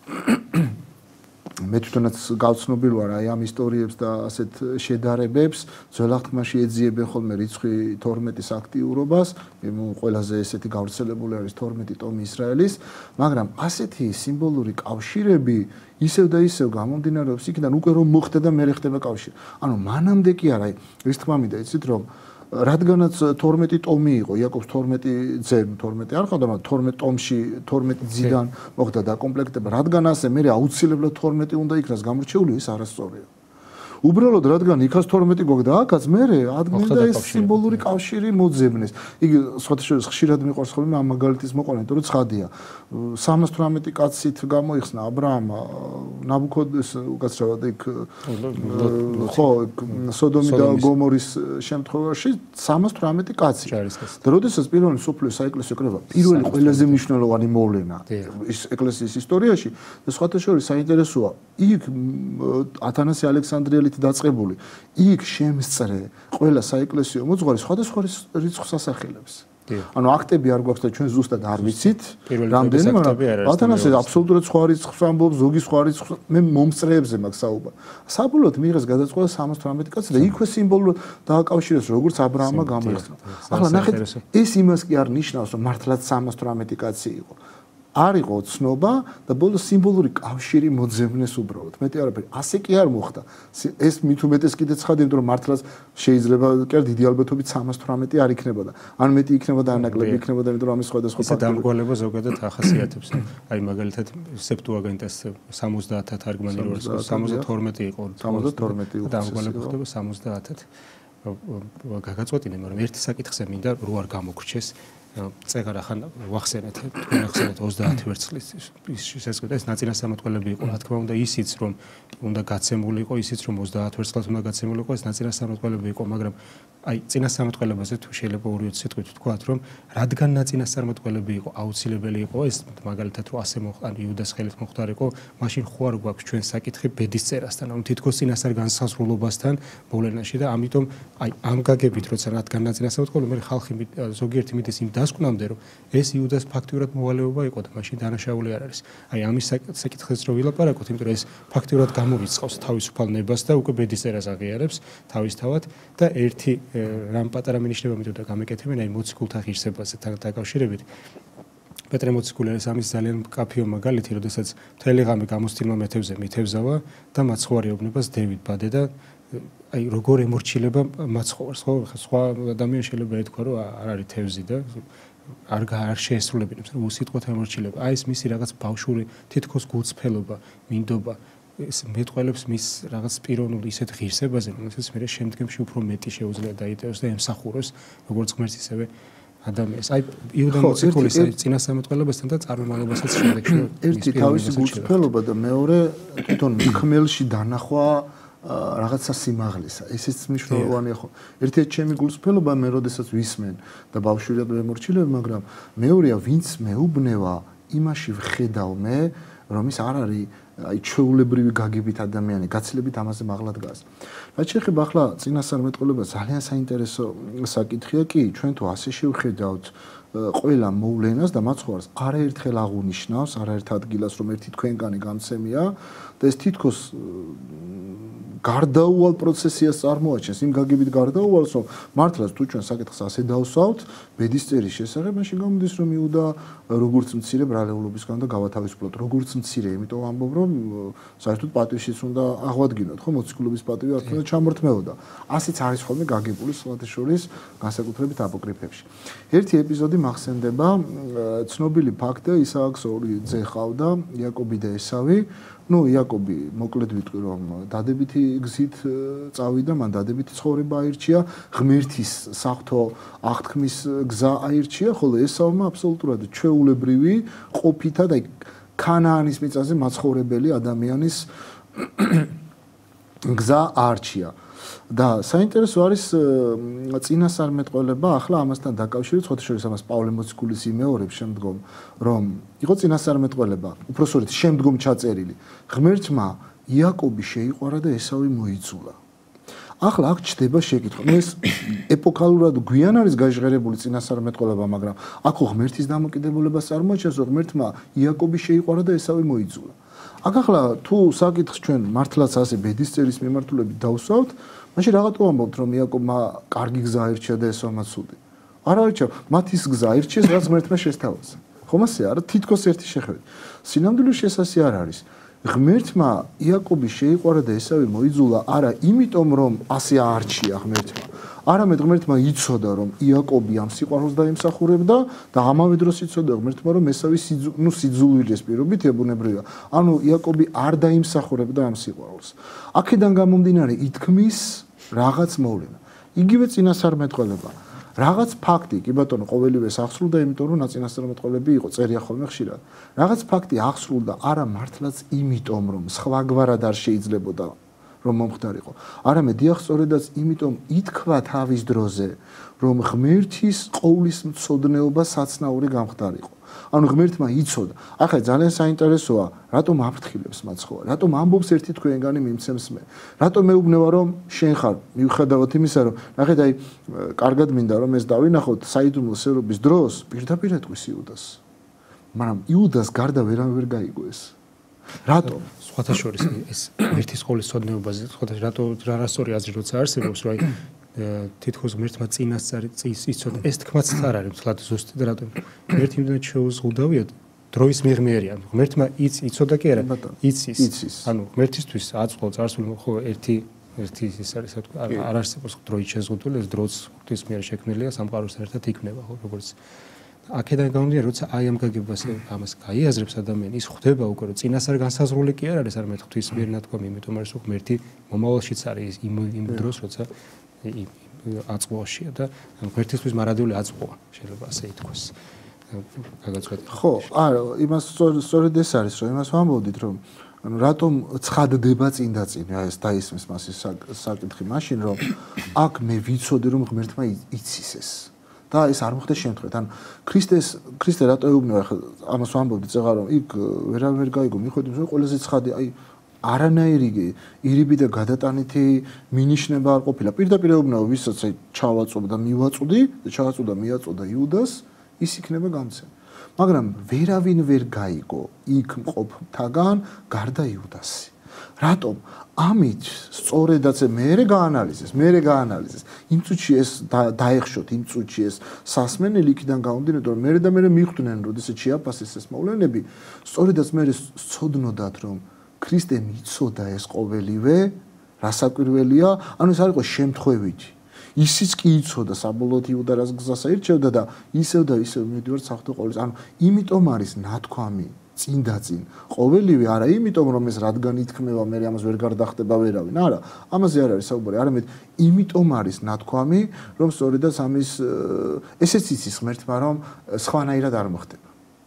[SPEAKER 2] მე თვითონაც გავცნობილ ვარ აი ამ ისტორიებს და ასეთ შედარებებს, ძველ აღთქმაში ეძიებენ ხოლმე რიცხვი თორმეტის აქტიურობას, ყველაზე ესეთი გავრცელებული არის თორმეტი ტომი ისრაელის, მაგრამ ასეთი სიმბოლური კავშირები ისევ და ისევ გამომდინარეობს იქიდან უკვე რომ მოხდა და მერე ხდება კავშირი. ანუ მანამდე კი არა, ის თქმა მინდა, იცით რომ რადგანაც თორმეტი ტომი იყო, იაკობს თორმეტი ძე, თორმეტი არ ხავდა, მაგრამ თორმეტ ტომში თორმეტი ძიდან მოხდა დაკომპლექტება. რადგან ასე, მე აუცილებლად თორმეტი უნდა იქნას გამორჩეული, ეს არასწორია. უბრალოდ რადგან იქაც თორმეტი გოგდა აქაც მე ადგენდა ეს სიმბოლური კავშირი მოძებნეს. იგი სხვათა შორის ხშირად მიყვარს ხოლმე ამ მაგალითის მოყვანა, იმიტომ რომ ცხადია. სამას თვრამეტი კაცით გამოიხსნა ა ブラ ამმა ნაბუქოდეს უკაცრავად იქ ხო სოდომი და გომორის შემთხვევაში სამას თვრამეტი კაცი. და როდესაც პირველი სოფლიო საეკლესიო კრება პირველი ყველაზე მნიშვნელოვანი მოვლენა ის ეკლესიის ისტორიაში და სხვათა შორის საინტერესოა იქ ათანასე ალექსანდრიელი დაწყებული იქ შემსწრე ყველა საეკლესიო მოძღვარი სხვადასხვა რიცხვს ასახელებს. ანუ აქტები არ გვაქვს და ჩვენ ზუსტად არ ვიცით რამდენი, მაგრამ ათანასე აბსოლუტურად სხვა რიცხვს ამბობს, ზოგი სხვა რიცხვს, მე მომსწრეებზე მაქვს საუბარი. საბოლოოდ მიიღეს გადაწყვეტა სამას თვრამეტი კაცი და იქვე სიმბოლურად დააკავშირეს როგორც ა ブラ ამმა გამოიხსნა. ახლა ნახეთ, ეს იმას კი არ ნიშნავს, რომ მართლაც სამას თვრამეტი კაცი იყო. არ იყო ცნობა და ბოლოს სიმბოლური კავშირი მოძებნეს უბრალოდ. მეტი არაფერი. ასე კი არ მოხდა. ეს მით უმეტეს კიდე ცხადია, რომ მართლაც შეიძლება კი დიდი ალბათობით სამას თვრამეტი არ იქნებოდა. ან მეტი იქნებოდა, ან ნაკლები იქნებოდა, იმიტომ რომ ამის სხვადასხვა
[SPEAKER 1] ფაქტორი. ეს დამრგვალება ზოგადად ახასიათებს. აი მაგალითად სეპტუაგენტას სამოცდაათი თარგმანი როაც სამოცდათორმეტი იყო.
[SPEAKER 2] სამოცდათორმეტი იყო.
[SPEAKER 1] დამრგვალება ხდება სამოცდაათად. გაგაწყვეტინე, მაგრამ ერთი საკითხზე მინდა რო არ გამოგრჩეს. წეგარ ახან ვახსენეთ, თქვენ ახსენეთ ოცდაათი ვერცხლის ის შესაძლოა ეს ნაწილასამოწყალები იყო, რა თქმა უნდა ისიც რომ უნდა გაცემული იყო, ისიც რომ ოცდაათი ვერცხლად უნდა გაცემული იყო, ეს ნაწილასამოწყალები იყო, მაგრამ აი წინასამოწყალებაზე თუ შეიძლება ორი სიტყვით ვთქვათ, რომ რადგან ნაწილასამოწყალები იყო, აუცილებელი იყო ეს მაგალითად რომ ასე მოხდა, იუდას ხელით მოხდარიყო, მაშინ ხო არ გვაქვს ჩვენ საკითხი ბედის წერასთან, ანუ თითქოს წინასწარ განსაზღვრულობასთან მოვლენაში და ამიტომ აი ამ გაგებით როცა რადგან ნაწილასამოწყალები მე ხალხი ზოგიერთი მიდის იმ დასკვნამდე რომ ეს იუდას ფაქტიურად მოვალეობა იყო და მაშინ დანაშაული არ არის. აი ამის საკითხიც რო ვილაპარაკოთ, იმიტომ რომ ეს ფაქტიურად გამოვიწყავს თავისუფალ ნებას და უკვე ბედის წერას აღიარებს თავისთავად და ერთი რამ პატარა მინიშნება მითო და გამეკეთებენ აი მოციქულთა ღირსებაზე დაკავშირებით. პეტრე მოციქული არის ამის ძალიან მკაფიო მაგალითი, როდესაც მთელი ღამე გამოცდილმა მეთევზე მithევზავა და მაცხვარეობნებას დევით ბადე და აი როგორ ემორჩილება მაცხოვარს, ხო? სხვა ადამიანი შეიძლება ეთქვა, რომ არ არის თევზი და არ არ შეესრულებინებს, რომ უსიტყვოთა ემორჩილება. აი ეს მისი რაღაც ბავშვური თითქოს გულწრფელობა, მინდობა ეს მეტყველებს მის რაღაც პიროვნული ისეთ ღირსებაზე, რომელსაც მე შემდგომში უფრო მეტი შეუძლია დაიტევოს და ემსახუროს, როგორც ღმერთს ისევე ადამიანს. აი იუდა მოციქულის წინასამოწყალებასთან და წარმომავლობასაც შემდეგში
[SPEAKER 2] ერთი თავისი გულწრფელობა და მეორე თვითონ ხმელში დანახვა რაღაცა სიმაღლისა. ესეც მნიშვნელოვანია ხო. ერთ-ერთი ჩემი გულწრფელობა მე როდესაც ვისმენ და ბავშვურად ვემორჩილებ, მაგრამ მეორეა ვინც მეუბნება, იმაში ვხედავ მე, რომ ის არ არის აი ჩვეულებრივი გაგებით ადამიანი, გაცილებით ამაზე მაღლა დგას. რაც შეეხება ახლა წინასწარმეტყველება ძალიან საინტერესო საკითხია კი, ჩვენ თუ ასე შევხედავთ ყველა მოვლენას და მაცხოვარს არაერთხელ აღუნიშნავს, არაერთ ადგილას რომ ერთი თქვენგანი გამცემია და ეს თითქოს გარდაუვალ პროცესიას წარმოაჩენს, იმ გაგებით გარდაუვალს, რომ მართლაც თუ ჩვენ საკითხს ასე დავსვავთ, ბედის წერის შესახებ, მაშინ გამოდის, რომ იუდა როგორც მცირე ბრალეულობისგან და გავათავისუფლოთ, როგორც მცირე, იმიტომ ამბობ, რომ საერთოდ პატივშიც უნდა აღვადგინოთ, ხო, მოციქულობის პატივი არ უნდა ჩამორთმეოდა. ასეც არის ხოლმე გაგებული სხვათა შორის განსაკუთრებით აპოკრიფებში. ერთი ეპიზოდი მახსენდება, ცნობილი ფაქტია, ისააკს ორი ძე ჰყავდა, იაკობი და ესავი. ну იაკობი მოკლედ ვიტყვი რომ დადებითი გზით წავიდა, მან დადებითი ცხოვრება აირჩია, ღმერთის საფრთხო აღთქმის გზა აირჩია, ხოლო ესავმა აბსოლუტურად ჩვეულებრივი ყოფითა და ქანაანის მიწაზე მაცხოვრებელი ადამიანის გზა აარჩია. და საინტერესო არის წინასწარმეტყველება, ახლა ამასთან დაკავშირებით, ხოთა შორის ამას პავლე მოციქულის იმეორებს შემდგომ, რომ იყო წინასწარმეტყველება, უпроსორით შემდგომ ჩაწერილი. ღმერთმა იაკობი შეიყვარა და ესავი მოიძულა. ახლა აქ ჩდება შეკითხვა. ეს ეპოქალურად გვიან არის გაჟღერებული წინასწარმეტყველება, მაგრამ აქ ღმერთის დამოკიდებულებას წარმოაჩენს, რომ ღმერთმა იაკობი შეიყვარა და ესავი მოიძულა. აქ ახლა თუ საკითხს ჩვენ მართლაც ასე ბედის წერის მიმართულებით დავსვავთ, მაშინ რაღაცა ამბობთ, რომ იაკობმა კარგი გზა აირჩია და ესავმა ცუდი. არ აირჩია, მათ ის გზა აირჩიეს, რაც ღმერთმა შესთავაზა. ხომ ასე არა? თითქოს ერთი შეხედვით. სინამდვილეში ეს ასე არ არის. ღმერთმა იაკობი შეიყვარა და ესავი მოიძულა არა იმიტომ, რომ ასე აარჩია ღმერთმა. არამედ ღმერთმა იცოდა რომ იაკობი ამ სიყვარულს დაიმსახურებდა და ამავე დროს იცოდა ღმერთმა რომ ესავი ნუ სიძულვილის პირობით ებუნებრივია. ანუ იაკობი არ დაიმსახურებდა ამ სიყვარულს. აქედან გამომდინარე ითქმის რაღაც მოვლენა. იგივე წინასწარმეტყველება. რაღაც ფაქტი, კი ბატონო, ყოველივეს ახსრულდა, იმიტომ რომ ნაწინასწარმეტყველები იყო, წერია ხოლმე ხშირად. რაღაც ფაქტი ახსრულდა არა მართლაც იმიტომ რომ სხვაგვარად არ შეიძლებოდა რომ მომხდარიყო. არამედ დიახ, სწორედაც იმიტომ ითქვა თავის დროზე, რომ ღმერთის ყოვლისმცოდნეობა საცნაური გამხდარიყო. ანუ ღმერთმა იცოდა. ახლა ძალიან საინტერესოა, რატომ აფრთხილებს მაცხოვარ? რატომ ამბობს ერთი თქვენგანი მიმცემს მე? რატომ მეუბნება რომ შენ ხარ? მიუხედავად იმისა, რომ ნახეთ, აი, კარგად მინდა რომ ეს დავინახოთ საიდუმლო სერობის დროს პირდაპირ ეთქვის იუდას. მაგრამ იუდას გარდა ვერავინ ვერ გაიგო ეს. რატომ?
[SPEAKER 1] სხვათა შორის ეს ღმერთის ყოვლისმცოდნეობაზე, სხვათა რატო რასწორი აზრი როცა არსებობს, რომ აი თითქოს ღმერთმა წინასწარ იცოდა, ეს თქმაც არ არის მთლად ზუსტი და რატომ ღმერთი იმდენად შეუზღუდავია დროის მიღმერია. ღმერთმა იცოდა კი არა, იცის. ანუ ღმერთისთვის აწყველ წარსული ხო ერთი ერთი ის არის არ არსებობს დროის შეზღუდული, ეს დროც ღვთის მიერ შექმნილია სამყაროსთან ერთად იქნება ხო როგორც აქედან გამომდინარე, როცა აი ამ გაგებას ამას გაიაზრებს ადამიანი, ის ხვდება უკვე რომ წინასწარ განსაზღვრული კი არ არის არამედ ღვთის მიერ ნათქვამი, იმიტომ რომ ღმერთი მომავალშიც არის იმ იმ დროს, როცა აწყვოაშია და ღმერთისთვის მარადიული აწყვოა შეიძლება ასე ითქვას. გაგაცვეთ.
[SPEAKER 2] ხო, არა, იმას სწორედ ეს არის, რომ იმას ვამბობდით, რომ ანუ რატომ ცხადდება წინ და წინ, აი ეს დაისმის მას ის საკითხი მაშინ, რომ აქ მე ვიცოდი, რომ ღმერთმა იცის ეს. და ეს არ მოხდა შემთხვევით. ანუ ქრისტეს ქრისტე რატო ეუბნება, ახლა ამას ვამბობდით, წეღა რომ იქ ვერავინ ვერ გაიგო, მიხვდით, რომ ყველაზე ცხადი, აი არანაირი ირიბი და გადატანითი მინიშნება არ ყოფილა. პირდაპირ ეუბნება, ვისაც აი ჩავაწვდა და მივაწვდი, და ჩავაწვდა და მიაწვდა იუდას, ის იქნება გამცემი. მაგრამ ვერავინ ვერ გაიგო იქ მყოფთაგან გარდა იუდასი. რატომ? ამით სწორედაც მეერე გაანალიზეს, მეერე გაანალიზეს. იმ წუთში ეს დაეხშოთ, იმ წუთში ეს სასმენელი იქიდან გამომდინარე, რომ მეერე და მეერე მიხვდნენ, როდესაც შეაფასეს ეს მოვლენები, სწორედაც მეერე სწოდნოდათ, რომ ქრისტე მიცოდა ეს ყოველივე, რასაკვირველია, ანუ ეს არ იყო შემთხვევითი. ისიც კი იცოდა საბოლოოდ იუდა რას გზას აირჩევდა და ისევ და ისევ მივდივართ საღვთო ყოვლის. ანუ იმიტომ არის ნათქვამი წინ და წინ. ყოველივე არა იმიტომ რომ ეს რადგან ითქმება, მე ამას ვერ გარდახტება ვერავინ. არა, ამაზე არ არის საუბარი, არამედ იმიტომ არის ნათქვამი, რომ სწორედაც ამის ესეც იცის ღმერთმა, რომ სხვანაირად არ მოხდება.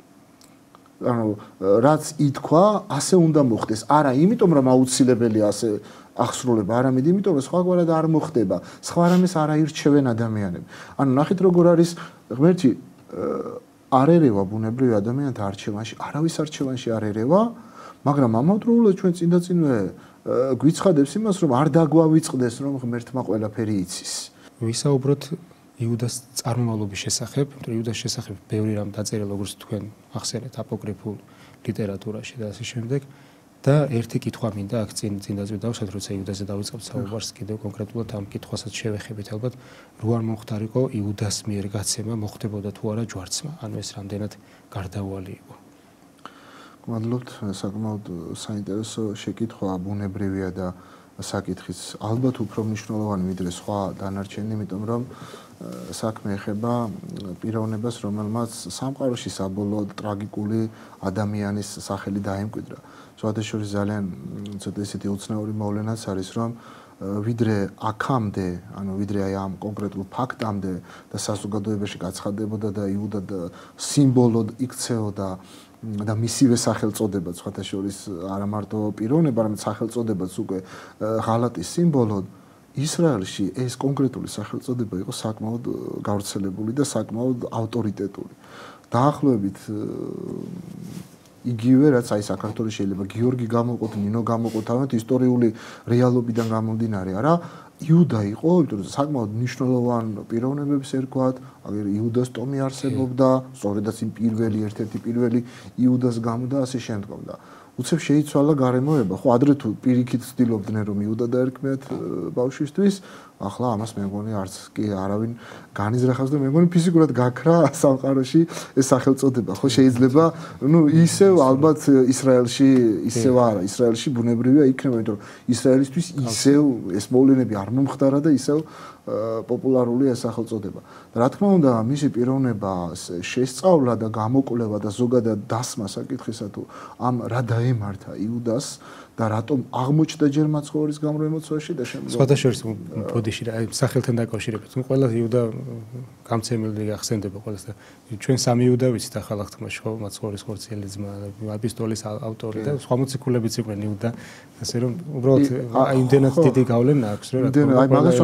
[SPEAKER 2] ანუ რაც ითქვა, ასე უნდა მოხდეს. არა იმიტომ რომ აუცილებელია ასე ახსრულება, არამედ იმიტომ რომ სხვაგვარად არ მოხდება. სხვა რამეს არ აირჩევენ ადამიანები. ანუ ნახეთ როგორ არის ღმერთი არ ერევა ბუნებრივი ადამიანთა არჩევანში, არავის არჩევანში არ ერევა, მაგრამ ამავდროულად ჩვენ წინ და წინვე გვიცხადებს იმას, რომ არ დაგვავიწყდეს, რომ ღმერთმა ყველაფერი იცის.
[SPEAKER 1] ვისაუბროთ იუდას წარმომავლობის შესახებ, იმიტომ იუდას შესახებ ბევრი რამ დაწერილი, როგორც თქვენ ახსენეთ აპოკრიფულ ლიტერატურაში და ასე შემდეგ. და ერთი კითხვა მინდა აქ წინ წინ დავსვათ, როცა იუდაზე დავიწყებთ საუბარს, კიდევ კონკრეტულად ამ კითხვასაც შევეხებით ალბათ, რო არ მომხდარიყო იუდას მიერ გაცემა, მოხდებოდა თუ არა ჯვარცმა, ანუ ეს რამდენად გარდაუვალი იყო.
[SPEAKER 2] გმადლობთ, საკმაოდ საინტერესო შეკითხვა, ბუნებრივია და საკითხიც ალბათ უფრო მნიშვნელოვანი ვიდრე სხვა დანარჩენი, იმიტომ რომ საქმე ეხება პიროვნებას, რომელმაც სამყაროში საბოლოოდ ტრაგიკული ადამიანის სახელი დაემკვიდრა. სხვადასხვა ძალიან ცოტა ისეთი უცნაური მოვლენაც არის, რომ ვიდრე აქამდე, ანუ ვიდრე აი ამ კონკრეტულ ფაქტამდე და საზოგადოებაში გაცხადდებოდა და იუდა სიმბოლოდ იქცეოდა და მისივე სახელწოდებაც სხვადასხვა არა მარტო პიროვნება, არამედ სახელწოდებაც უკვე ღალატის სიმბოლოდ ისრაელში ეს კონკრეტული სახელწოდება იყო საკმაოდ გავრცელებული და საკმაოდ ავტორიტეტული. დაახლოებით იგივე რაც აი საქართველოს შეიძლება გიორგი გამოყოთ, ნინო გამოყოთ, ამათ ისტორიული რეალობიდან გამომდინარე, არა, იუდა იყო, იმიტომ რომ საკმაოდ მნიშვნელოვან პიროვნებებს ერქვათ, აგერ იუდას ტომი არსებობდა, სწორედაც იმ პირველი ერთ-ერთი პირველი იუდას გამო და ასე შემდგომ და უცებ შეიცვალა გარემოება, ხო, ადრე თუ პირიქით ცდილობდნენ რომ იუდა დაერქმიათ ბავშვისთვის, ახლა ამას მე მგონი არც კი არავინ განიზრახავს და მე მგონი ფიზიკურად გაქრა სამყაროში ეს სახელწოდება ხო შეიძლება ну ისევ ალბათ ისრაელში ისევ არა ისრაელში ბუნებრივია იქნება იმიტომ რომ ისრაელისთვის ისევ ეს მოვლენები არ მომხდარა და ისევ პოპულარულია ეს სახელწოდება და რა თქმა უნდა მისი პიროვნება შესწავლა და გამოკვლევა და ზოგადად დასმა საკითხისა თუ ამ რა დაემართა იუდას და რატომ აღმოჩნდა ჯერ მაცხოვრის გამრო ემოციაში და შემდგომ
[SPEAKER 1] სხვადასხვა ბოდიში რა სახელთან დაკავშირებით თუ ყველა იუდა გამცემელი ახსენდება ყველას და ჩვენ სამი იუდა ვიცით ახალ აღთქმაში ხო მაცხოვრის ხორციელი ძმა ეპისტოლის ავტორი და სხვა მოციქულებიც იყვნენ იუდა ასე რომ უბრალოდ აი იმდენად დიდი გავლენა აქვს რომ
[SPEAKER 2] აი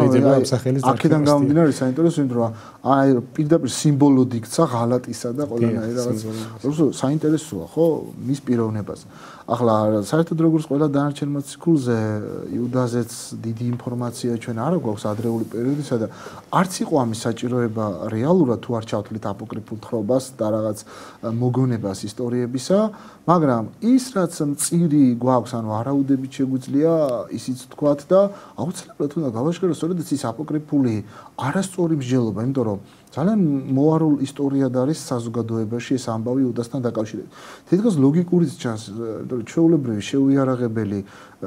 [SPEAKER 2] მაგას აქედან გამომდინარე საინტერესო იმიტომ რომ აი პირდაპირ სიმბოლოდ იქცა ღალატისა და ყველანაირ რაღაც უბრალოდ საინტერესოა ხო მის პიროვნებაზე ახლა საერთოდ როგორც ყველა დანარჩენ მოციქულზე იუდაზეც დიდი ინფორმაცია ჩვენ არ გვაქვს ადრეული პერიოდისა და არც იყო ამის საჭიროება რეალურად თუ არ ჩავთვლით აპოკრიფულ თხრობას და რაღაც მოგონებას ისტორიებისა მაგრამ ის რაც მწირი გვაქვს ანუ არაუდებით შეგვიძლია ისიც თქვათ და აუცილებლად უნდა გავაშკაროთ სწორედ ის აპოკრიფული არასწორი მსჯელობა იმიტომ რომ ძალიან მოარულ ისტორიად არის საზოგადოებაში ეს ამბავი იუდასთან დაკავშირებით. თითქოს ლოგიკურიც ჩანს, ჩვეულებრივი შეუიარაღებელი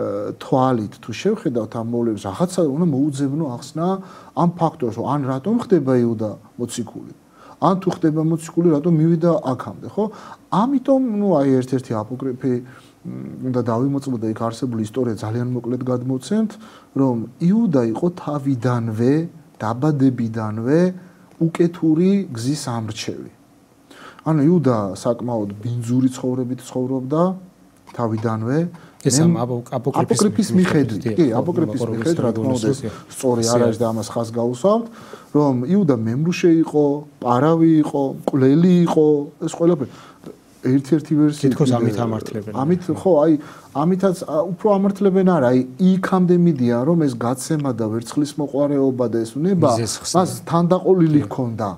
[SPEAKER 2] თვალით თუ შევხედავთ ამ მოვლენებს, რაღაცა უნდა მოუძებნო ახსნა ამ ფაქტორს, რომ ან რატომ ხდება იუდა მოციქული, ან თუ ხდება მოციქული, რატომ მივიდა აქამდე, ხო? ამიტომ, ნუ აი ერთ-ერთი აპოკრიფი უნდა დავიმოწმოთ და იქ არსებული ისტორია ძალიან მოკლედ გადმოცემთ, რომ იუდა იყო თავიდანვე, დაბადებიდანვე უკეთური გზის ამრჩევი. ანუ იუდა საკმაოდ ბინძური ცხოვრებით ცხოვრობდა თავიდანვე.
[SPEAKER 1] ეს ამ აპოკრიფის
[SPEAKER 2] მიხედვით, კი, აპოკრიფის მიხედვით, რა თქმა უნდა, სწორი არ არის და ამას ხას გავუსვამთ, რომ იუდა მემრუშე იყო, პარავი იყო, მკვლელი იყო, ეს ყველაფერი ერთ-ერთი ვერსია
[SPEAKER 1] თითქოს ამით ამართლებენ.
[SPEAKER 2] ამით ხო, აი, ამითაც უფრო ამართლებენ არა, აი, იქამდე მიდიან, რომ ეს გაცემა და ვერცხლის მოყვარეობა და ეს უნება მას თანდაყოლილი ჰქონდა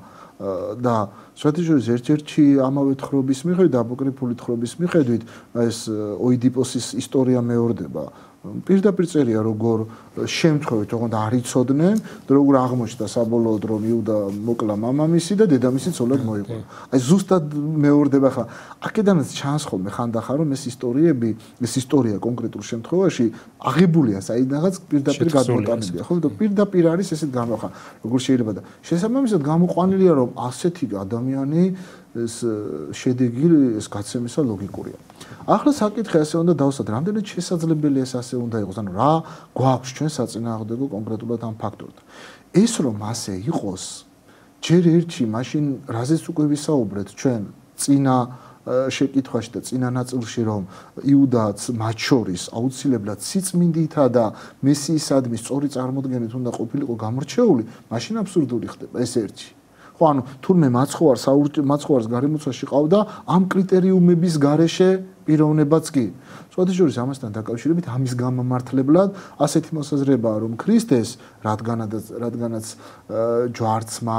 [SPEAKER 2] და საერთოდ ერთ-ერთი ამავე თხრობის მიხედვით, აპოკრიფული თხრობის მიხედვით, ეს ოიდიპოსის ისტორია მეორდება. პირდაპირ წერია როგორ შემთხვევით ოღონდ არ იცოდნენ და როგორ აღმოჩნდა საბოლოოდ რომ იუდა მოკლა მამამისი და დედამისი ცოლად მოიყო. აი ზუსტად მეორდება ხა. აქედანაც ჩანს ხოლმე ხანდახან რომ ეს ისტორიები, ეს ისტორია კონკრეტულ შემთხვევაში აღებულია საიდანაც პირდაპირ გადმოტანილია, ხო? და პირდაპირ არის ესეთ გამო ხა. როგორ შეიძლება და შესაბამისად გამოყვანილია რომ ასეთი ადამიანი ეს შედეგი ეს გაცემისა ლოგიკურია. ახლა საკითხი ასე უნდა დავსვათ, რამდენად შესაძლებელია ეს ასე უნდა იყოს, ანუ რა გვაქვს ჩვენ საწინააღმდეგო კონკრეტულად ამ ფაქტორთან. ეს რომ ასე იყოს, ჯერ ერთი მაშინ რაზეც უკვე ვისაუბრეთ ჩვენ წინა შეკითხვაში და წინა ნაწილში რომ იუდაც მათ შორის აუცილებლად სიწმინდითა და მესიისადმი სწორი წარმოდგენით უნდა ყოფილიყო გამორჩეული, მაშინ აბსურდული ხდება ეს ერთი. ხო ანუ თურმე მაცხოვარს მაცხოვარს გარემოცვაში ყავდა ამ კრიტერიუმების გარეშე პიროვნებაც კი. სხვადასხვა ამასთან დაკავშირებით ამის გამომართლებლად ასეთი მოსაზრებაა რომ ქრისტეს რადგანაც რადგანაც ჯვარცმა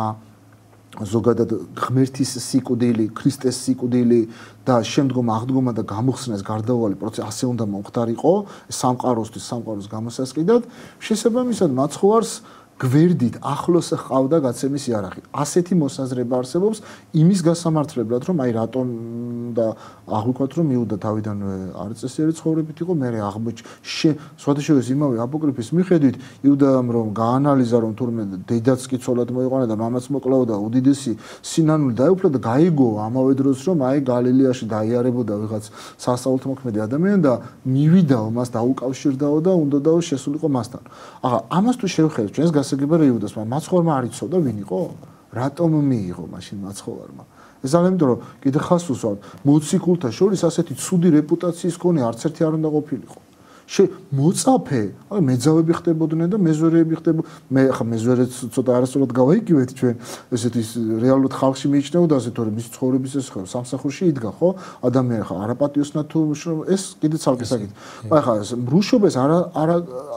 [SPEAKER 2] ზოგადად ღმერთის სიკვდილი, ქრისტეს სიკვდილი და შემდგომ აღდგომა და გამოხსნას გარდაუვალი პროცესი ასე უნდა მომხდარიყო სამყაროსთვის სამყაროს გამოსასყიდად შესაბამისად მაცხოვარს გვერდით ახლოს ჰყავდა გაცემის იარაღი. ასეთი მოსაზრება არსებობს იმის გასამართლებლად, რომ აი რატომ და აღვიქვათ, რომ იუდა თავიდანვე არწესიერი ცხოვრებით იყო, მე აღმოჩნდა სხვადასხვა იმავე აპოკრიფის მიხედვით, იუდამ რომ გაანალიზა, რომ თურმე დედაც კი ცოლად მოიყვანა და მამაც მოკლაოდა უდიდესი სინანული დაეუფლა და გაიგო ამავე დროს, რომ აი გალილეაში დაიარებოდა ვიღაც სასწაულთმოქმედი ადამიანი და მივიდაო მას დაუკავშირდაო და უნდადაო შესულიყო მასთან. ახლა ამას თუ შევხედოთ, ჩვენს გასაგებია იუდას, მაგრამ მაცხოვარმა არ იცოდა ვინ იყო? რატომ მიიღო მაშინ მაცხოვარმა? ეს ძალიან იმიტომ რომ კიდე ხას უსვამთ, მოციქულთა შორის ასეთი ცუდი რეპუტაციის მქონე არც ერთი არ უნდა ყოფილიყო. შე მოწაფე, აი მეძავები ხდებოდნენ და მეზვერეები ხდებოდნენ. მე ხა მეზვერეც ცოტა არასწორად გავაიგივეთ ჩვენ, ესეთი რეალურად ხალხში მიიჩნეოდა ასე თორე მის ცხოვრების ეს ხო სამსახურში იდგა, ხო? ადამიანი ხა არაპატიოსნად თუ ეს კიდე ცალკე საკითხი. აი ხა მრუშობას არა არა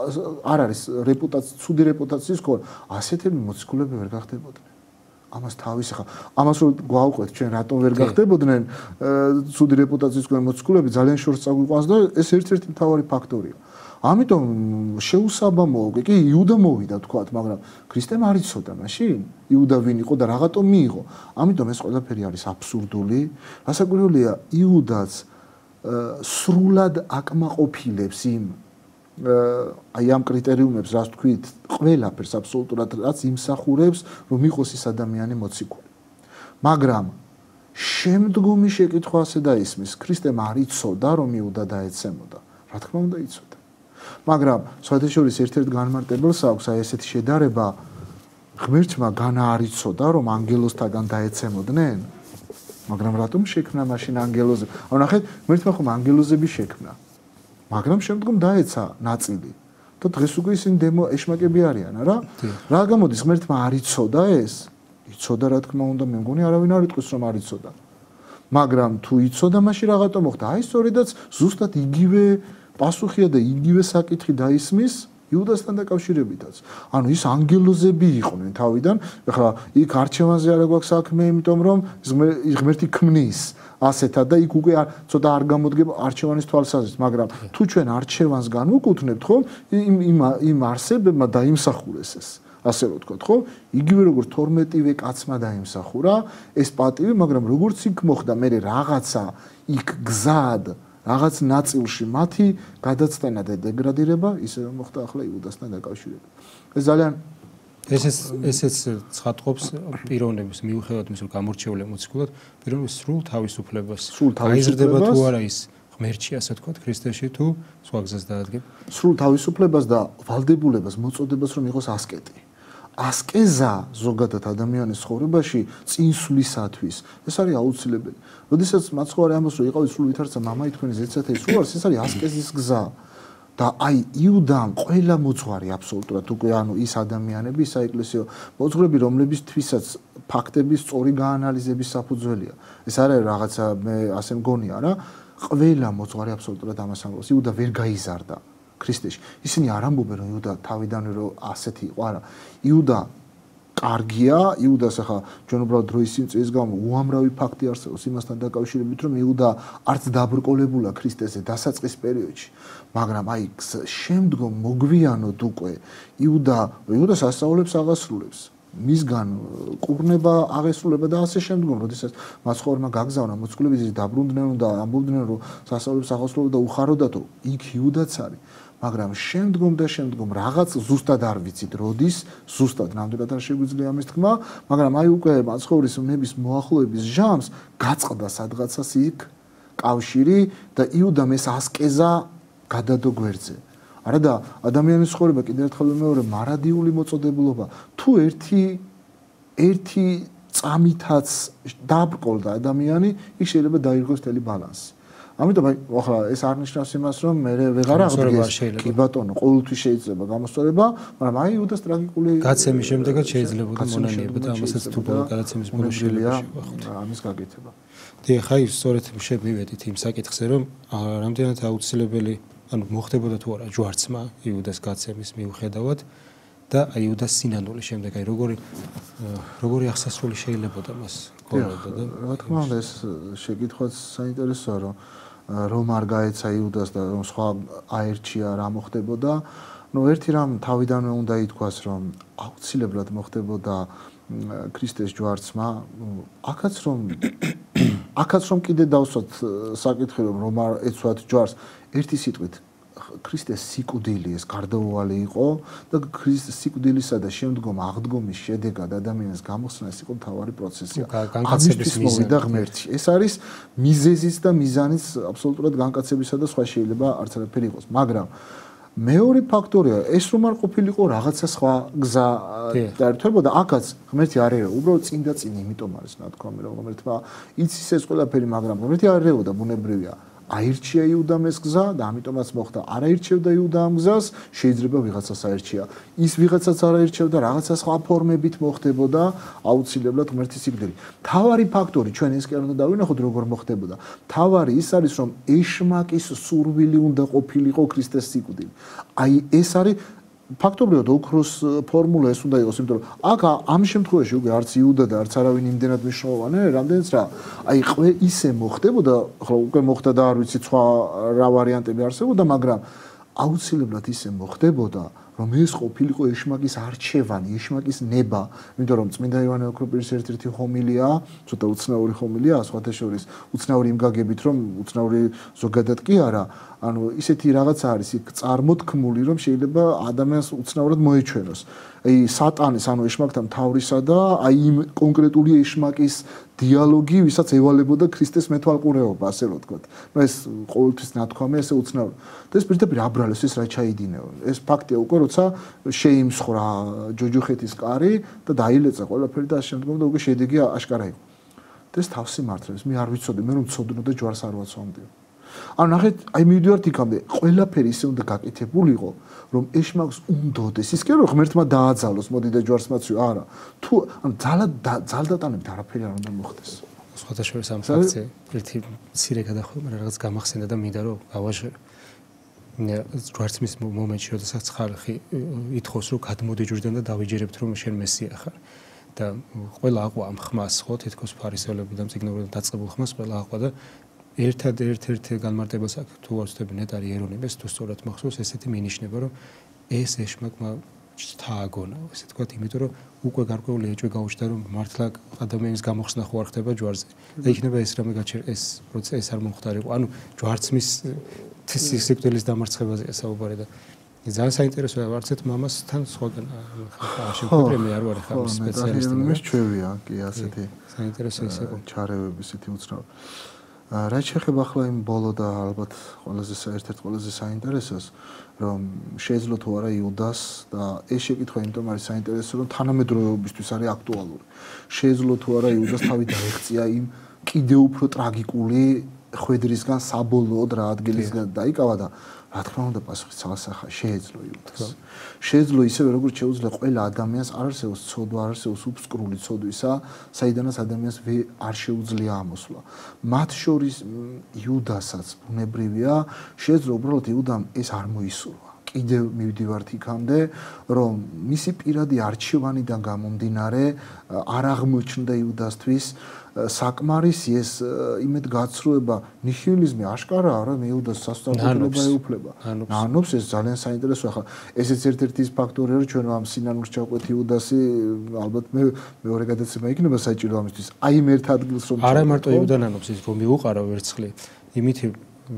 [SPEAKER 2] არ არის რეპუტაცია, ცუდი რეპუტაციის მქონე, ასეთები მოციქულები ვერ გახდებოდნენ. ამას თავის ხა ამას რო გვაუყვეთ ჩვენ რატომ ვერ გახდებოდნენ ცუდი რეპუტაციის მქონე მოციქულები ძალიან შორს წაგვიყვანს და ეს ერთ-ერთი მთავარი ფაქტორია. ამიტომ შეუსაბამოა, კი, იუდა მოვიდა თქვათ, მაგრამ ქრისტემ არ იცოდა მაშინ იუდა ვინ იყო და რაღაცო მიიღო. ამიტომ ეს ყველაფერი არის აბსურდული. რასაკვირველია, იუდაც სრულად აკმაყოფილებს იმ აი ამ კრიტერიუმებს, რაც თქვით, ყველაფერს აბსოლუტურად რაც იმსახურებს, რომ იყოს ის ადამიანი მოციქული. მაგრამ შემდგომი შეკითხვა ასე დაისმის, ქრისტემ არ იცოდა, რომ იუდა დაეცემოდა. რა თქმა უნდა იცოდა. მაგრამ სხვადასხვის ერთ-ერთ განმარტებელს აქვს აი ესეთი შედარება, ღმერთმა განა არ იცოდა, რომ ანგელოზთაგან დაეცემოდნენ, მაგრამ რატომ შექმნა მაშინ ანგელოზები? აუ ნახეთ, ღმერთმა ხომ ანგელოზები შექმნა. მაგრამ შემდგომ დაეცა ნაწილი. და დღეს უკვე ისინი დემო ეშმაკები არიან, არა? რა გამოდის ღმერთმა არ იცოდა ეს? იცოდა რა თქმა უნდა, მე მგონი არავინ არ იტყვის რომ არ იცოდა. მაგრამ თუ იცოდა, მაშინ რაღაცა მოხდა. აი სწორედაც ზუსტად იგივე პასუხია და იგივე საკითხი დაისმის იუდასთან დაკავშირებითაც. ანუ ის ანგელოზები იყვნენ თავიდან, ეხლა იქ არჩევანზე არ გვაქვს საქმე, იმიტომ რომ ღმერთი ქმნის ასეთად და იქ უკვე ცოტა არ გამოდგება არჩევანის თვალსაზრისით, მაგრამ თუ ჩვენ არჩევანს განვუკუთვნებთ, ხომ, იმ იმ იმ არსებებმა დაიმსახურეს ეს. ასე რომ ვთქვათ, ხო? იგივე როგორც თორმეტივე კაცმა დაიმსახურა ეს პატივი, მაგრამ როგორც იქ მოხდა, მე რაღაცა იქ გზად, რაღაც ნაწილში მათი გადაცდენა და დეგრადირება, ისე მოხდა ახლა იუდასთან დაკავშირებით. ეს ძალიან
[SPEAKER 1] ესეც ესეც ცხადყოფს პიროვნების მიუხედავად იმისა, რომ გამორჩეულია მოციქულად, პიროვნების სრულ თავისუფლებას.
[SPEAKER 2] სრულ
[SPEAKER 1] თავისუფლება თუ არა ის ღმერთში, ასე ვთქვათ, ქრისტეში თუ სხვა გზას დაადგება.
[SPEAKER 2] სრულ თავისუფლებას და ვალდებულებას, მოწოდებას, რომ იყოს ასკეტი. ასკეზა ზოგადად ადამიანის ცხოვრებაში წინსვლისათვის ეს არის აუცილებელი. როდესაც მაცხოვარი ამბობს, რომ იყავით სრულ ვითარცა მამაი თქვენი ზეცათა ის უარს, ეს არის ასკეზის გზა. და აი იუდამ ყველა მოძღვარი აბსოლუტურად უკვე ანუ ის ადამიანები, ის საეკლესიო მოძღვრები, რომლებისთვისაც ფაქტების სწორი გაანალიზების საფუძველია. ეს არის რაღაცა მე ასე მგონია რა, ყველა მოძღვარი აბსოლუტურად ამას ამბობს. იუდა ვერ გაიზარდა ქრისტეში. ისინი არ ამბობენ, რომ იუდა თავიდანვე რომ ასეთი იყო, არა. იუდა კარგია, იუდას ახლა ჩვენ უბრალოდ დროის სიმწირის გამო უამრავი ფაქტი არსებობს იმასთან დაკავშირებით, რომ იუდა არც დაბრკოლებულა ქრისტეზე დასაწყის პერიოდში, მაგრამ აი შემდგომ მოგვიანოდ უკვე იუდა იუდას ასწავლებს აღასრულებს. მისგან კურნება აღესრულება და ასე შემდგომ, როდესაც მაცხოვრმა გაგზავნა მოციქულები დაბრუნდნენ და ამბობდნენ, რომ სასწავლებს აღასრულებდა და უხაროდათო, იქ იუდაც არის. მაგრამ შემდგომ და შემდგომ რაღაც ზუსტად არ ვიცით როდის, ზუსტად ნამდვილად არ შეგვიძლია ამის თქმა, მაგრამ აი უკვე მაცხოვრის ნების მოახლოების ჟამს გაწყდა სადღაცას იქ კავშირი და იუდამ ეს ასკეზა გადადო გვერდზე. არა და ადამიანის ცხოვრება კიდევ ერთხელ მეორე მარადიული მოწოდებულობა. თუ ერთი ერთი წამითაც დაბრკოლდა ადამიანი, იქ შეიძლება დაირღოს მთელი ბალანსი. ამიტომ აი ახლა ეს არ ნიშნავს იმას, რომ მე ვეღარ აღდგეს. კი ბატონო, ყოველთვის შეიძლება გამოსწორება, მაგრამ აი იუდას ტრაგიკული
[SPEAKER 1] გაცემის შემდეგაც შეიძლება მონანიება და ამასაც თუ გადაცემის ბოლოს შეიძლება
[SPEAKER 2] ამის გაკეთება.
[SPEAKER 1] დიახ, ხაი სწორედ შევივედით იმ საკითხზე, რომ რამდენად აუცილებელი ანუ მოხდებოდა თუ არა ჯვარცმა იუდას გაცემის მიუხედავად და აი იუდას სინანულის შემდეგ აი როგორი როგორი აღსასრული შეიძლებოდა მას ქონოდა და
[SPEAKER 2] რა თქმა უნდა ეს შეკითხვაც საინტერესოა რომ რომ არ გაეცა იუდას და რომ სხვა აერჩია რა მოხდებოდა. ნუ ერთი რამ თავიდანვე უნდა ითქვას, რომ აუცილებლად მოხდებოდა ქრისტეს ჯვარცმა, აქაც რომ აქაც რომ კიდე დავსვათ საკითხი რომ რომ არ ეცვათ ჯვარს, ერთი სიტყვით ქრისტეს სიკვდილი ეს გარდაუვალი იყო და ქრისტეს სიკვდილისა და შემდგომ აღდგომის შედეგად ადამიანის გამოსვლა ეს იყო მთავარი პროცესი.
[SPEAKER 1] განკაცების
[SPEAKER 2] მიზეზი ღმერთი. ეს არის მიზეზის და მიზანის აბსოლუტურად განკაცებისა და სხვა შეიძლება არც არაფერი იყოს. მაგრამ მეორე ფაქტორია, ეს რომ არ ყოფილიყო რაღაცა სხვა გზა დაერთვებოდა, აქაც ღმერთი არ ერევა, უბრალოდ წინ და წინ, იმიტომ არის ნათქვამი, რომ ღმერთმა იცის ეს ყველაფერი, მაგრამ ღმერთი არ ერეოდა, ბუნებრივია. აირჩია იუდამ ეს გზა და ამიტომაც მოხდა. არ აირჩევდა იუდა ამ გზას, შეიძლება ვიღაცას აირჩია. ის ვიღაცაც არ აირჩევდა, რაღაცა სხვა ფორმებით მოხდებოდა აუცილებლად ღმერთის სიკვდილი. თავარი ფაქტორი, ჩვენ ეს კი არ უნდა დავინახოთ, როგორ მოხდებოდა. თავარი ის არის, რომ ეშმაკის სურვილი უნდა ყოფილიყო ქრისტეს სიკვდილი. აი ეს არის ფაქტობრივად ოქროს ფორმულა ეს უნდა იყოს, იმიტომ რომ აქ ამ შემთხვევაში უკვე არც იუდა და არც არავინ იმდენად მნიშვნელოვანი, რამდენიც რა. აი ყო ისე მოხდებოდა, ხო უკვე მოხდა და არ ვიცი სხვა რა ვარიანტები არსებობდა, მაგრამ აუცილებლად ისე მოხდებოდა რომ ეს ყოფილიყო ეშმაკის არჩევანი, ეშმაკის ნება, იმიტომ რომ წმინდა იოანე ოქროპირის ერთ-ერთი ჰომილია, ცოტა უცნაური ჰომილია, სხვათა შორის უცნაური იმ გაგებით, რომ უცნაური ზოგადად კი არა, ანუ ისეთი რაღაცა არის იქ წარმოთქმული, რომ შეიძლება ადამიანს უცნაურად მოეჩვენოს. აი სატანის, ანუ ეშმაკთა მთავრისა და აი იმ კონკრეტული ეშმაკის დიალოგი, ვისაც ევალებოდა ქრისტეს მეთვალყურეობა, ასე რომ ვთქვათ. ნუ ეს ყოველთვის ნათქვამია, ესე უცნაური. და ეს პირდაპირ აბრალეს ეს რა ჩაიდინეო. ეს ფაქტია უკვე როცა შეიმსხრა ჯოჯოხეთის კარი და დაილეცა ყველაფერი და ამ შემდგომ და უკვე შედეგი აშკარა იყო. და ეს თავს იმართლებს, მე არ ვიცოდი, მე რომ ცოდნო და ჯვარს არ ვაცვამდიო. ანუ ნახეთ, აი მივიდივართ იქამდე, ყველაფერი ისე უნდა გაკეთებულიყო, რომ ეშმაკს უნდოდეს. ის კი არა რომ ღმერთმა დააძალოს, მოდი და ჯვარს მაცვიო, არა. თუ ანუ ძალად ძალდატანებით არაფერი არ უნდა მოხდეს.
[SPEAKER 1] სხვათა შორის ამ ფაქტზე ერთი მცირე გადახვევა რაღაც გამახსენდა და მინდა რომ გავაჟღერო. ჯვარცმის მომენტში, როდესაც ხალხი ითხოვს რომ გადმოდი ჯვრიდან და დავიჯერებთ რომ შენ მესია ხარ. და ყველა აყვა ამ ხმას, ხო, თითქოს ფარისევლები და მწიგნობრები დაწყებულ ხმას ყველა აყვა და ერთად ერთ-ერთ განმარტებას აქვს თუ ვაცდები ნეტარი ერონებას თუ სწორად მახსოვს ესეთი მინიშნება რომ ეს ეშმაკმა ჩთააგონა ესე თქვათ იმიტომ რომ უკვე გარკვეული ეჭვი გაუჩნდა რომ მართლა ადამიანის გამოხსნა ხო არ ხდება ჯვარზე და იქნება ეს რამე გაჩერ ეს პროცესი ეს არ მომხდარიყო ანუ ჯვარცმის სიკვდილის დამარცხებაზეა საუბარი და ძალიან საინტერესოა არც ერთ მამასთან სხვაგან შემთხვევაში მე არ ვარ ხარ სპეციალისტი
[SPEAKER 2] მაგრამ ჩვევია კი ასეთი
[SPEAKER 1] საინტერესო ის იყო
[SPEAKER 2] ჩარევები ისეთი უცნაური რა შეიძლება ახლა იმ ბოლო და ალბათ ყველაზე ერთ-ერთ ყველაზე საინტერესოს რომ შეიძლება თუ არა იუდას და ეს შეკითხვა იმიტომ არის საინტერესო რომ თანამედროვეობისთვის არის აქტუალური შეიძლება თუ არა იუდას თავი დაეღწია იმ კიდევ უფრო ტრაგიკული ხვედრისგან საბოლოოდ რა ადგილისგან დაიკავა და რა თქმა უნდა პასუხი ცალსახა შეეძლო იუდას შეეძლო ისევე როგორც შეუძლია ყველა ადამიანს არ არსებობს ცოდვა არ არსებობს უბსკრული ცოდვისა საიდანაც ადამიანს არ შეუძლია ამოსვლა მათ შორის იუდასაც ბუნებრივია შეეძლო უბრალოდ იუდამ ეს არ მოისურვა კიდევ მივდივართ იქამდე რომ მისი პირადი არჩევანიდან გამომდინარე არ აღმოჩნდა იუდასთვის საკმარისი ეს იმედ გაცრუება ნიჰილიზმი აშკარაა რა იუდას სასწაულდება ეუფლება ნანობს ეს ძალიან საინტერესოა ხა ესეც ერთ-ერთი ის ფაქტორია რომ ჩვენ ამ სინანულს ჩავყვეთ იუდასი ალბათ მე მეორე გადაცემა იქნება საჭირო ამისთვის აი იმ ერთ ადგილს რომ
[SPEAKER 1] არა მარტო იუდა ნანობს ის რომ მიუყარა ვერცხლი იმითი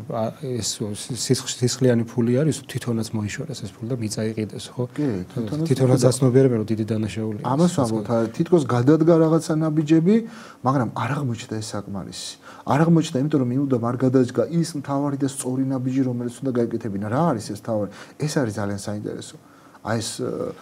[SPEAKER 1] ეს სისხლიანი ფული არის თვითონაც მოიშორეს ეს ფული და მიწა იყიდეს ხო თვითონაც აცნობიერებენ რომ დიდი დანაშაულია
[SPEAKER 2] ამას ვამბობთ თითქოს გადადგა რაღაცა ნაბიჯები მაგრამ არ აღმოჩნდა ეს საკმარისი არ აღმოჩნდა იმიტომ რომ იუდა არ გადაჯგა ის მთავარი და სწორი ნაბიჯი რომელიც უნდა გაეკეთებინა რა არის ეს მთავარი ეს არის ძალიან საინტერესო აი ეს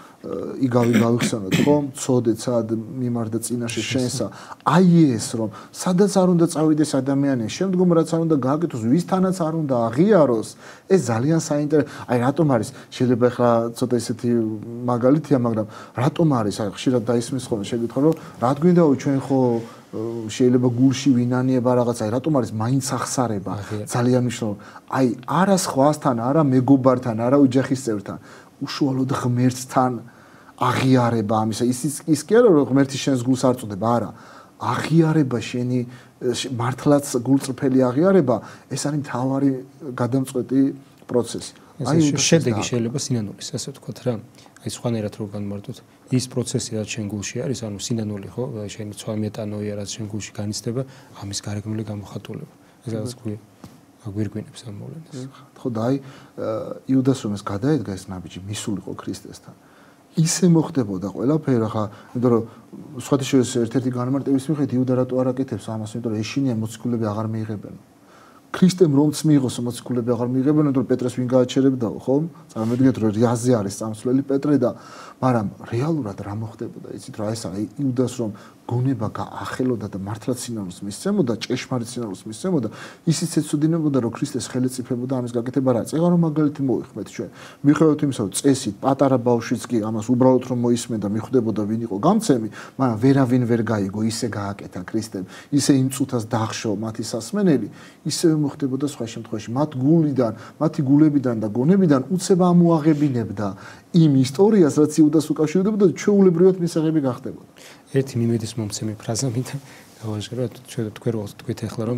[SPEAKER 2] იგავი გავიხსენოთ ხო ცოდეთ სად მიმარდა წინაშე შენსა აი ეს რომ სადაც არ უნდა წავიდეს ადამიანი შემდგომ რაც არ უნდა გააკეთოს ვისთანაც არ უნდა აღიაროს ეს ძალიან საინტერესო აი რატომ არის შეიძლება ახლა ცოტა ისეთი მაგალითია მაგრამ რატომ არის აი ხშირად დაისმის ხოლმე შეგითხო რომ რა გვინდაო ჩვენ ხო შეიძლება გულში ვინანიება რაღაცა აი რატომ არის მაინც ახსარება ძალიან მნიშვნელოვანი აი არა სხვასთან არა მეგობართან არა ოჯახის წევრთან უშუალოდ ღმერთთან აღიარება ამისა ის ის კი არა რომ ღმერთი შენს გულს არ წოდება არა აღიარება შენი მართლაც გულწრფელი აღიარება ეს არის მთავარი გადამწყვეტი პროცესი
[SPEAKER 1] აი შედეგი შეიძლება სინანულის ასე ვთქვათ რა აი სხვანაირად რო განმარტოთ ის პროცესი რაც შენ გულში არის ანუ სინანული ხო შენი ცვა მეტანოია რაც შენ გულში განიცდება ამის გარეგნული გამოხატულება ეს რაც გვი აგვირგვინებს ამ მოვლენას
[SPEAKER 2] ხო და აი იუდას რომ ეს გადაედგა ეს ნაბიჯი მისულიყო ქრისტესთან ისე მოხდებოდა ყველაფერი ახლა იმიტომ რომ სხვათა შორის ერთ-ერთი განმარტების მიხედვით იუდა რატო არ აკეთებს ამას იმიტომ რომ ეშინია მოციქულები აღარ მიიღებენ ქრისტემ რომც მიიღოს მოციქულები აღარ მიიღებენ იმიტომ რომ პეტრეს ვინ გააჩერებდაო ხო წარმოვიდგინეთ რომ რიაზე არის წამსვლელი პეტრე და მაგრამ რეალურად რა მოხდებოდა იცით რა ეს აი იუდას რომ გონება გაახელოდა და მართლაც სინანულს მისცემოდა ჭეშმარიტ სინანულს მისცემოდა ისიც ეცოდინებოდა რომ ქრისტეს ხელი წიფებოდა ამის გაკეთება რა წეგა რომ მაგალითი მოიხმეთ ჩვენ მიხედავთ იმისა რომ წესით პატარა ბავშვიც კი ამას უბრალოდ რომ მოისმენ და მიხვდებოდა ვინ იყო გამცემი მაგრამ ვერავინ ვერ გაიგო ისე გააკეთა ქრისტემ ისე იმ წუთას დახშო მათი სასმენელი ისე მოხდებოდა სხვა შემთხვევაში მათ გულიდან მათი გულებიდან და გონებიდან უცებ ამოაღებინებდა იმ ისტორიას რაც იუდას უკავშირდებოდა და ჩვეულებრივად მისაღები გახდებოდა
[SPEAKER 1] ერთი მიმედის მომცემი ფრაზა მინდა გავაჟღერო ჩვენ თქვენ რო თქვით ახლა რომ აი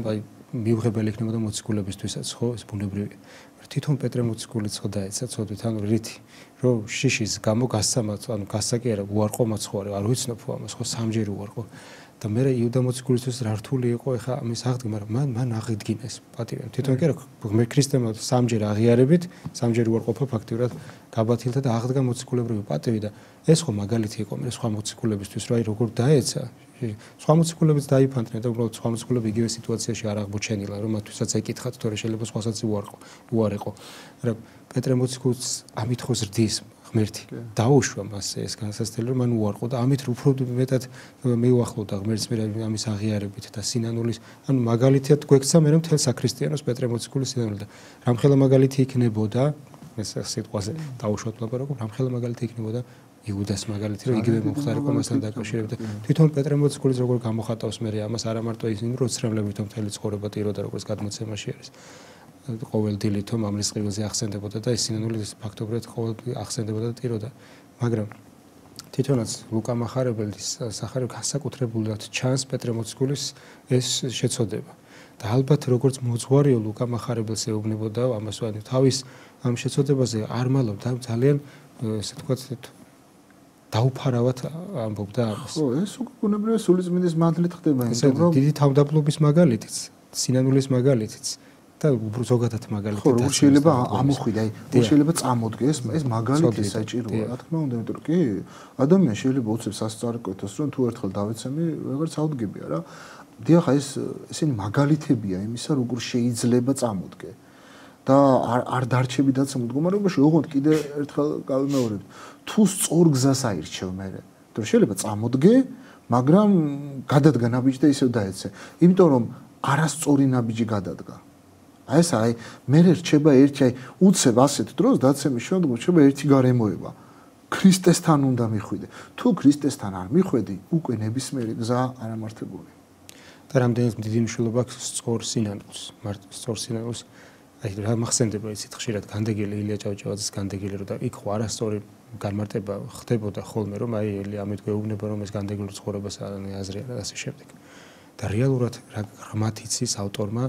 [SPEAKER 1] მიუღებელი იქნებოდა მოციქულებისთვისაც, ხო, ეს ბუნებრივია. თვითონ პეტრე მოციქულიც ხო დაეცა, ცოდვით, ანუ რითი, რომ შიშის გამო გასცამაც, ანუ გასცა კი არა, უარყო მაცხოვარი, არ ვიცნობ ამას, ხო, სამჯერ უარყო. და მე იუდა მოციქულისთვის რა რთული იყო ეხა ამის აღდგენა, მაგრამ მან მან აღიდგინა ეს პატივი. თვითონ კი არა, მე ქრისტემო სამჯერ აღიარებით, სამჯერ უარყოფა ფაქტიურად გაბათილდა და აღდგა მოციქულებრივი პატივი და ეს ხო მაგალითი იყო მე სხვა მოციქულებისთვის, რომ აი როგორ დაეცა. სხვა მოციქულებიც დაიფანტნენ და უბრალოდ სხვა მოციქულები იგივე სიტუაციაში არ აღმოჩენილან, რომ მათთვისაც ეკითხათ, თორე შეიძლება სხვასაც უარყო, უარეყო. მაგრამ პეტრე მოციქულს ამით ხო ზრდის ღმერთი. დაუშვა მას ეს განსაცდელი, რომ მან უარყო და ამით უფრო მეტად მიუახლოვდა ღმერთს მე ამის აღიარებით და სინანულის, ანუ მაგალითად გვექცა მე მთელ საქრისტიანოს პეტრე მოციქულის სინანული და რამხელა მაგალითი იქნებოდა, ეს სიტყვაზე დაუშვათ ლაპარაკობ, რამხელა მაგალითი იქნებოდა იუდას მაგალითი, რომ იგივე მომხდარიყო მასთან დაკავშირებით. თვითონ პეტრე მოციქულის როგორ გამოხატავს მე ამას არა მარტო ისინი, რომ ცრემლებითო მთელი ცხოვრება ტიროდა, როგორც გადმოცემაში არის. ყოველ დილითო მამლის ყივილზე ახსენდებოდა და ეს სინანული ფაქტობრივად ყოველ ახსენდებოდა და ტიროდა. მაგრამ თვითონაც ლუკა მახარებელის სახარებ განსაკუთრებულად ჩანს პეტრე მოციქულის ეს შეცოდება. და ალბათ როგორც მოძღვარიო ლუკა მახარებელს ეუბნებოდა ამას ვანი თავის ამ შეცოდებაზე არ მალობდა ძალიან ესე თქვათ დაუფარავად ამბობდა ამას.
[SPEAKER 2] ხო, ეს უკვე ბუნებრივია სულიწმინდის მადლით ხდება,
[SPEAKER 1] იმიტომ რომ დიდი თავდაბლობის მაგალითიც, სინანულის მაგალითიც და ზოგადად მაგალითად.
[SPEAKER 2] ხო, როგორ შეიძლება ამოხვიდა, აი, როგორ შეიძლება წამოდგეს, ეს მაგალითი საჭიროა, რა თქმა უნდა, იმიტომ რომ კი, ადამიანს შეიძლება უცებს ასწარკვეთოს, რომ თუ ერთხელ დავეცემი, ვეღარ წავდგებია რა. დიახ, ეს ესენი მაგალითებია იმისა, როგორ შეიძლება წამოდგე. და არ არ დარჩები დაცემულ მდგომარეობაში, ოღონდ კიდე ერთხელ გავიმეორებ. თუ სწორ გზას აირჩევ მე, იმიტომ შეიძლება წამოდგე, მაგრამ გადადგა ნაბიჯი და ისევ დაეცე. იმიტომ რომ არასწორი ნაბიჯი გადადგა. აი ეს აი მე რჩება ერთი აი უცებ ასეთ დროს დაცემის შემდგომ რჩება ერთი გარემოება. ქრისტესთან უნდა მიხვიდე. თუ ქრისტესთან არ მიხვედი, უკვე ნებისმიერი გზა არამართებული.
[SPEAKER 1] და რამდენად დიდი მნიშვნელობა აქვს სწორ სინანულს, მარტო სწორ სინანულს. აი რა მახსენდება იცით ხშირად განდეგილი ილია ჭავჭავაძის განდეგილი რომ და იქ ხო არასწორი განმარტება ხდებოდა ხოლმე რომ აი ელი ამით გვეუბნება რომ ეს განდეგილ ცხოვრებას არ აზრი არა და ასე შემდეგ. და რეალურად რა ღრმად იცის ავტორმა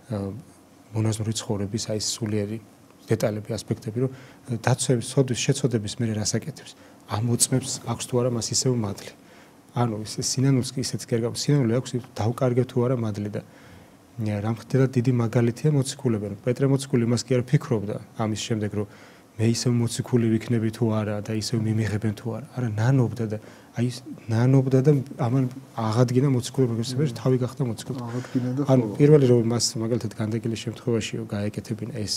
[SPEAKER 1] მონაზვნური ცხოვრების აი სულიერი დეტალები, ასპექტები, რომ დაცვების, სოდის, შეცოდების მე რას აკეთებს. ამოწმებს აქვს თუ არა მას ისევ მადლი. ანუ ეს სინანულს კი ისეც კი არ გაქვს, სინანული აქვს დავკარგე თუ არა მადლი და რამხელა დიდი მაგალითია მოციქულებენ. პეტრე მოციქული მას კი არ ფიქრობდა ამის შემდეგ, რომ მე ისევ მოციქული ვიქნები თუ არა და ისევ მიმიღებენ თუ არა. არა, ნანობდა და აი ნანობდა და ამან აღადგინა მოციქულობის თავი გახდა მოციქული.
[SPEAKER 2] აღადგინა და
[SPEAKER 1] ანუ პირველი რომ მას მაგალითად განდეგილის შემთხვევაშიო გაეკეთებინა ეს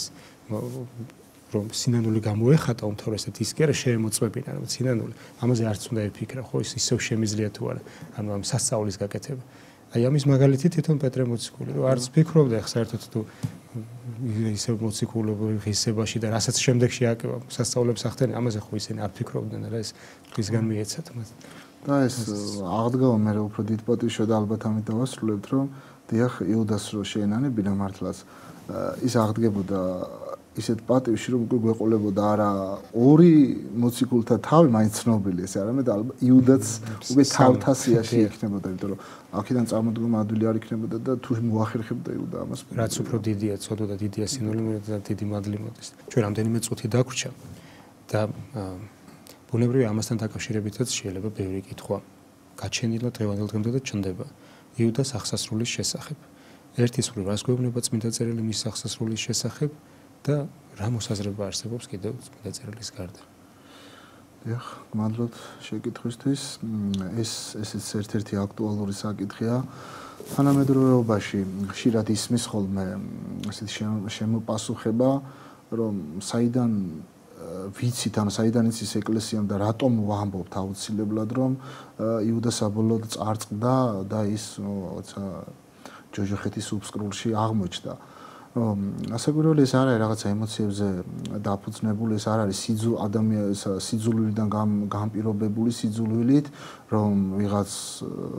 [SPEAKER 1] რომ სინანული გამოეხატა უმთავრესად ის კი არა შეემოწმებინა რომ სინანული ამაზე არც უნდა ეფიქრა ხო ის ისევ შემიძლია თუ არა ანუ ამ სასწაულის გაკეთება. აი ამის მაგალითი თვითონ პეტრე მოციქული რომ არც ფიქრობდა ხ საერთოდ თუ ისევ მოციქულობის ღირსებაში და რასაც შემდეგში აკევა სასწაულებს ახდენენ ამაზე ხო ისინი არ ფიქრობდნენ რა ეს ხისგან მიეცათ მას.
[SPEAKER 2] და ეს აღდგავა მე უფრო დიდ პატივშია და ალბათ ამით დავასრულებთ რომ დიახ იუდას რო შეენანებინა მართლაც ის აღდგებოდა ისეთ პატივში რომ უკვე გვეყოლებოდა არა ორი მოციქულთა თავი მაინც ცნობილი ეს არამედ ალბათ იუდაც უკვე თავთასიაში იქნებოდა იმიტომ რომ აქედან წარმოდგომა ადვილი არ იქნებოდა და თუ მოახერხებდა იუდა ამას
[SPEAKER 1] რაც უფრო დიდია ცოდვა და დიდია სინონიმი და დიდი მადლი მოდის ჩვენ რამდენიმე წუთი დაგვრჩა და ბუნებრივია ამასთან დაკავშირებითაც შეიძლება ბევრი კითხვა გაჩენილა დღევანდელ დღემდე და ჩნდება იუდას აღსასრულის შესახებ ერთის მხრივ რას გვეუბნება წმინდა წერილი მის აღსასრულის შესახებ და რა მოსაზრება არსებობს კიდევ წმინდა წერილის გარდა.
[SPEAKER 2] დიახ, მადლობთ შეკითხვისთვის. ეს ესეც ერთ-ერთი აქტუალური საკითხია. თანამედროვეობაში ხშირად ისმის ხოლმე ესეთი შემოპასუხება, რომ საიდან ვიცით, ანუ საიდან იცის ეკლესიამ და რატომ ვამბობთ აუცილებლად, რომ იუდა საბოლოოდ წარწყდა და ის რაღაცა ჯოჯოხეთის უბსკრულში აღმოჩნდა. ასაკვირველი ეს არ არის რაღაცა ემოციებზე დაფუძნებული, ეს არ არის სიძუ ადამიანის სიძულვილიდან გამპირობებული სიძულვილით, რომ ვიღაც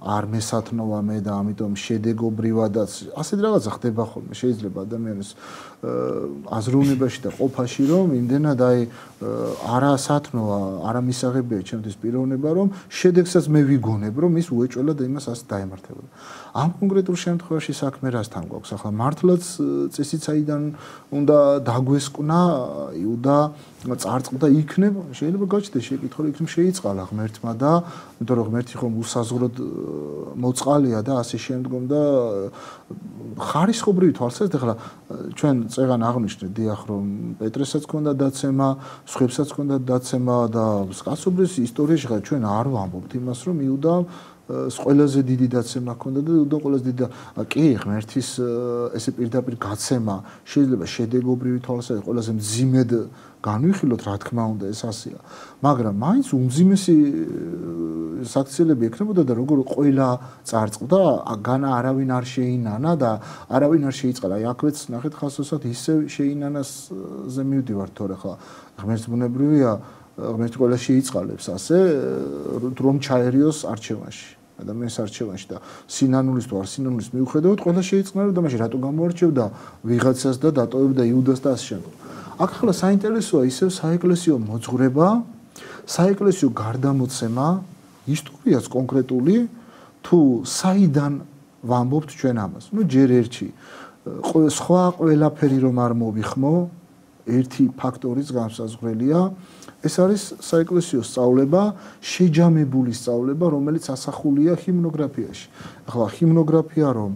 [SPEAKER 2] არ მესათნოა მე და ამიტომ შედეგობრივადაც ასეთ რაღაცა ხდება ხოლმე შეიძლება ადამიანის აზროვნებაში და ყოფაში რომ იმდენად აი არასათნოა არამისაღებია ჩემთვის პიროვნება რომ შედეგსაც მე ვიგონებ რომ ის უეჭველად იმას ასე დაემართებოდა ამ კონკრეტულ შემთხვევაში საქმე რასთან გვაქვს ახლა მართლაც წესიცაიდან უნდა დაგვესკვნა იუდა წარწყდა იქნება შეიძლება გაჩნდეს შეკითხვა იქნებ შეიწყალა ღმერთმა და იმიტომ რომ ღმერთი ხომ უსაზღვროდ მოწყალია და ასე შემდგომ და ხარისხობრივი თვალსაზრისით ახლა ჩვენ წეგან აღნიშნეთ დიახ რომ პეტრესაც ჰქონდა დაცემა, სხვებსაც ჰქონდა დაცემა და კაცობრიობის ისტორიაში ხა ჩვენ არ ვამბობთ იმას რომ იუდა ყველაზე დიდი დაცემა ჰქონდა და იუდა ყველაზე დიდი კი ღმერთის ესე პირდაპირ გაცემა შეიძლება შედეგობრივი თვალსაზრისით ყველაზე მძიმედ განვიხილოთ რა თქმა უნდა ეს ასეა მაგრამ მაინც უმძიმესი საქციელები ექნებოდა და როგორ ყველა წარწყდა განა არავინ არ შეინანა და არავინ არ შეიწყალა აი აქვეც ნახეთ ხასოსად ისევ შეინანასზე მივდივართ თორე ხა ღმერთს ბუნებრივია ღმერთი ყველა შეიწყალებს ასე რომ ჩაერიოს არჩევანში ადამიანის არჩევანში და სინანულის თუ არ სინანულის მიუხედავად ყველა შეიწყნარებდა მაშინ რატო გამოარჩევდა ვიღაცას და დატოვებდა იუდას და ასე შემდეგ აქ ახლა საინტერესოა ისევ საეკლესიო მოძღვრება საეკლესიო გარდამოცემა ისტორიაც კონკრეტული თუ საიდან ვამბობთ ჩვენ ამას ნუ ჯერ ერთი სხვა ყველაფერი რომ არ მოვიხმო ერთი ფაქტორიც განსაზღვრელია ეს არის საეკლესიო სწავლება შეჯამებული სწავლება რომელიც ასახულია ჰიმნოგრაფიაში ახლა ჰიმნოგრაფია რომ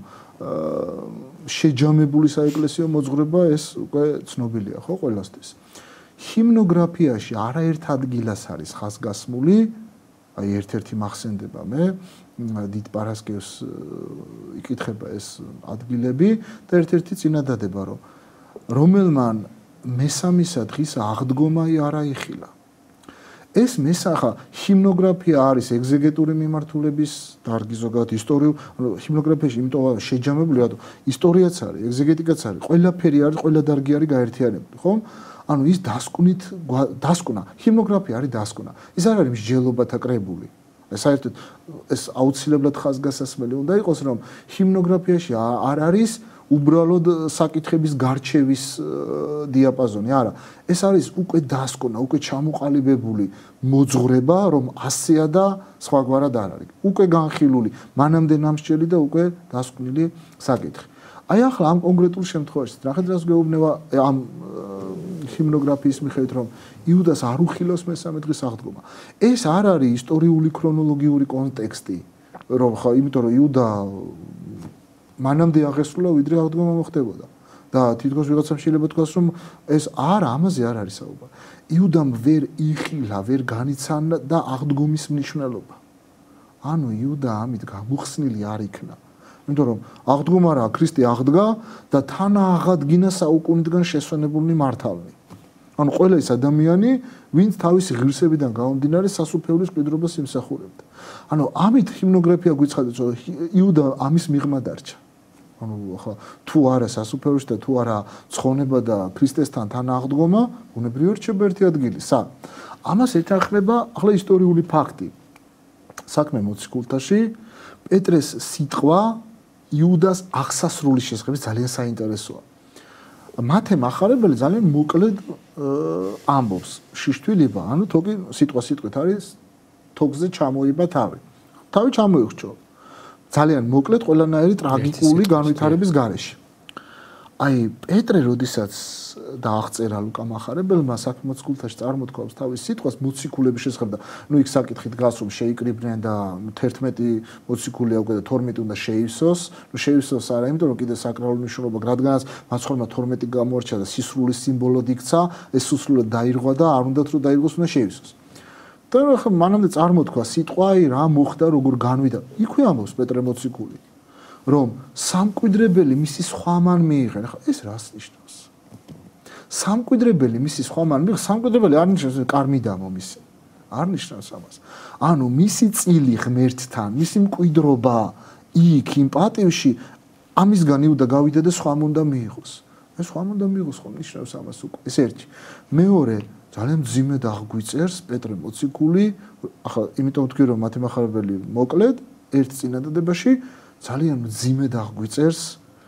[SPEAKER 2] შეჯამებული საეკლესიო მოძღვრება ეს უკვე ცნობილია ხო ყველასთვის ჰიმნოგრაფიაში არაერთ ადგილას არის ხაზგასმული აი ერთ-ერთი მახსენდება მე დიდ პარასკევს იკითხება ეს ადგილები და ერთ-ერთი წინადადება რომ რომელმან მესამისა დღის აღდგომაი არ აიხილა ეს მესახა ჰიმნოგრაფია არის ეგზეგეტური მიმართულების დარგი ზოგადად ისტორიულ ჰიმნოგრაფიაში იმიტომ შეჯამებული რატო ისტორიაც არის ეგზეგეტიკაც არის ყველაფერი არის ყველა დარგი არის გაერთიანებული ხო ანუ ის დასკვნით დასკვნა ჰიმნოგრაფია არის დასკვნა ის არ არის მსჯელობათა კრებული საერთოდ ეს აუცილებლად ხაზგასასმელი უნდა იყოს რომ ჰიმნოგრაფიაში არ არის უბრალოდ საკითხების გარჩევის დიაპაზონი არა ეს არის უკვე დასკვნა უკვე ჩამოყალიბებული მოძღვრება რომ ასეა და სხვაგვარად არ არის უკვე განხილული მანამდე ნამსჯელი და უკვე დასკვნილი საკითხი აი ახლა ამ კონკრეტულ შემთხვევაში ნახეთ რას გვეუბნება ამ ჰიმნოგრაფიის მიხედვით რომ იუდას არ უხილავს მესამე დღის აღდგომა ეს არ არის ისტორიული ქრონოლოგიური კონტექსტი რომ ხა იმიტომ რომ იუდა მანამდე აღესრულა ვიდრე აღდგომა მოხდებოდა და თითქოს ვიღაცამ შეიძლება თქვას რომ ეს არ ამაზე არ არის საუბარი იუდამ ვერ იხილა ვერ განიცანა და აღდგომის მნიშვნელობა ანუ იუდა ამით გამოხსნილი არ იქნა იმიტომ რომ აღდგომა რა ქრისტე აღდგა და თან აღადგინა საუკუნიდან შესვენებული მართალნი ანუ ყველა ის ადამიანი ვინც თავისი ღირსებიდან გამომდინარე სასუფეველის მკვიდრობას იმსახურებდა ანუ ამით ჰიმნოგრაფია გვიცხადებს რომ იუდა ამის მიღმა დარჩა ანუ ახლა თუ არა სასუფეველში და თუ არა ცხონება და ქრისტესთან თან აღდგომა უნებრივი რჩება ერთი ადგილი სა ამას ეთანხმება ახლა ისტორიული ფაქტი საქმე მოციქულთაში პეტრეს სიტყვა იუდას აღსასრულის შესახებ ძალიან საინტერესოა მათე מחარებელი ძალიან მოკლედ ამბობს შიშთვილება ანუ თოგი სიტყვა სიტყვით არის თოგზე ჩამოიბა თავი თავი ჩამოიხრჩო ძალიან მოკლედ ყველანაირი ტრაგიკული განვითარების გარეშე აი პეტრე როდესაც დააღწერა ლუკა მახარებელმა საქმე მოციქულთაში წარმოთქვამს თავის სიტყვას მოციქულების შესახებ და ნუ იქ საკითხი დგას რომ შეიკრიბნენ და თერთმეტი მოციქულია უკვე და თორმეტი უნდა შეივსოს ნუ შეივსოს არა იმიტომ რომ კიდე საკრალური მნიშვნელობა რადგანაც მაცხოვრმა თორმეტი გამოარჩა და სისრულის სიმბოლოდ იქცა ეს სისრულად დაირღვა და არ უნდათ რომ დაირღვოს უნდა შეივსოს და ხა მანამდე წარმოთქვა სიტყვა აი რა მოხდა როგორ განვიდა იქვე ამბობს პეტრე მოციქული რომ სამკვიდრებელი მისი სხვამან მიიღენ ხა ეს რას ნიშნავს სამკვიდრებელი მისი სხვამან მიიღ სამკვიდრებელი არ ნიშნავს კარმიდამო მისი არ ნიშნავს ამას ანუ მისი წილი ღმერთთან მისი მკვიდრობა იქ იმ პატივში ამისგან იუდა გავიდა და სხვამ უნდა მიიღოს ეს სხვამ უნდა მიიღოს ხომ ნიშნავს ამას უკვე ეს ერთი მეორე ძალიან მძიმედ აღგვიწერს პეტრე მოციქული ახლა იმიტომ ვთქვი რომ მათე მახარებელი მოკლედ ერთ წინადადებაში ძალიან მძიმე დაგვიწერს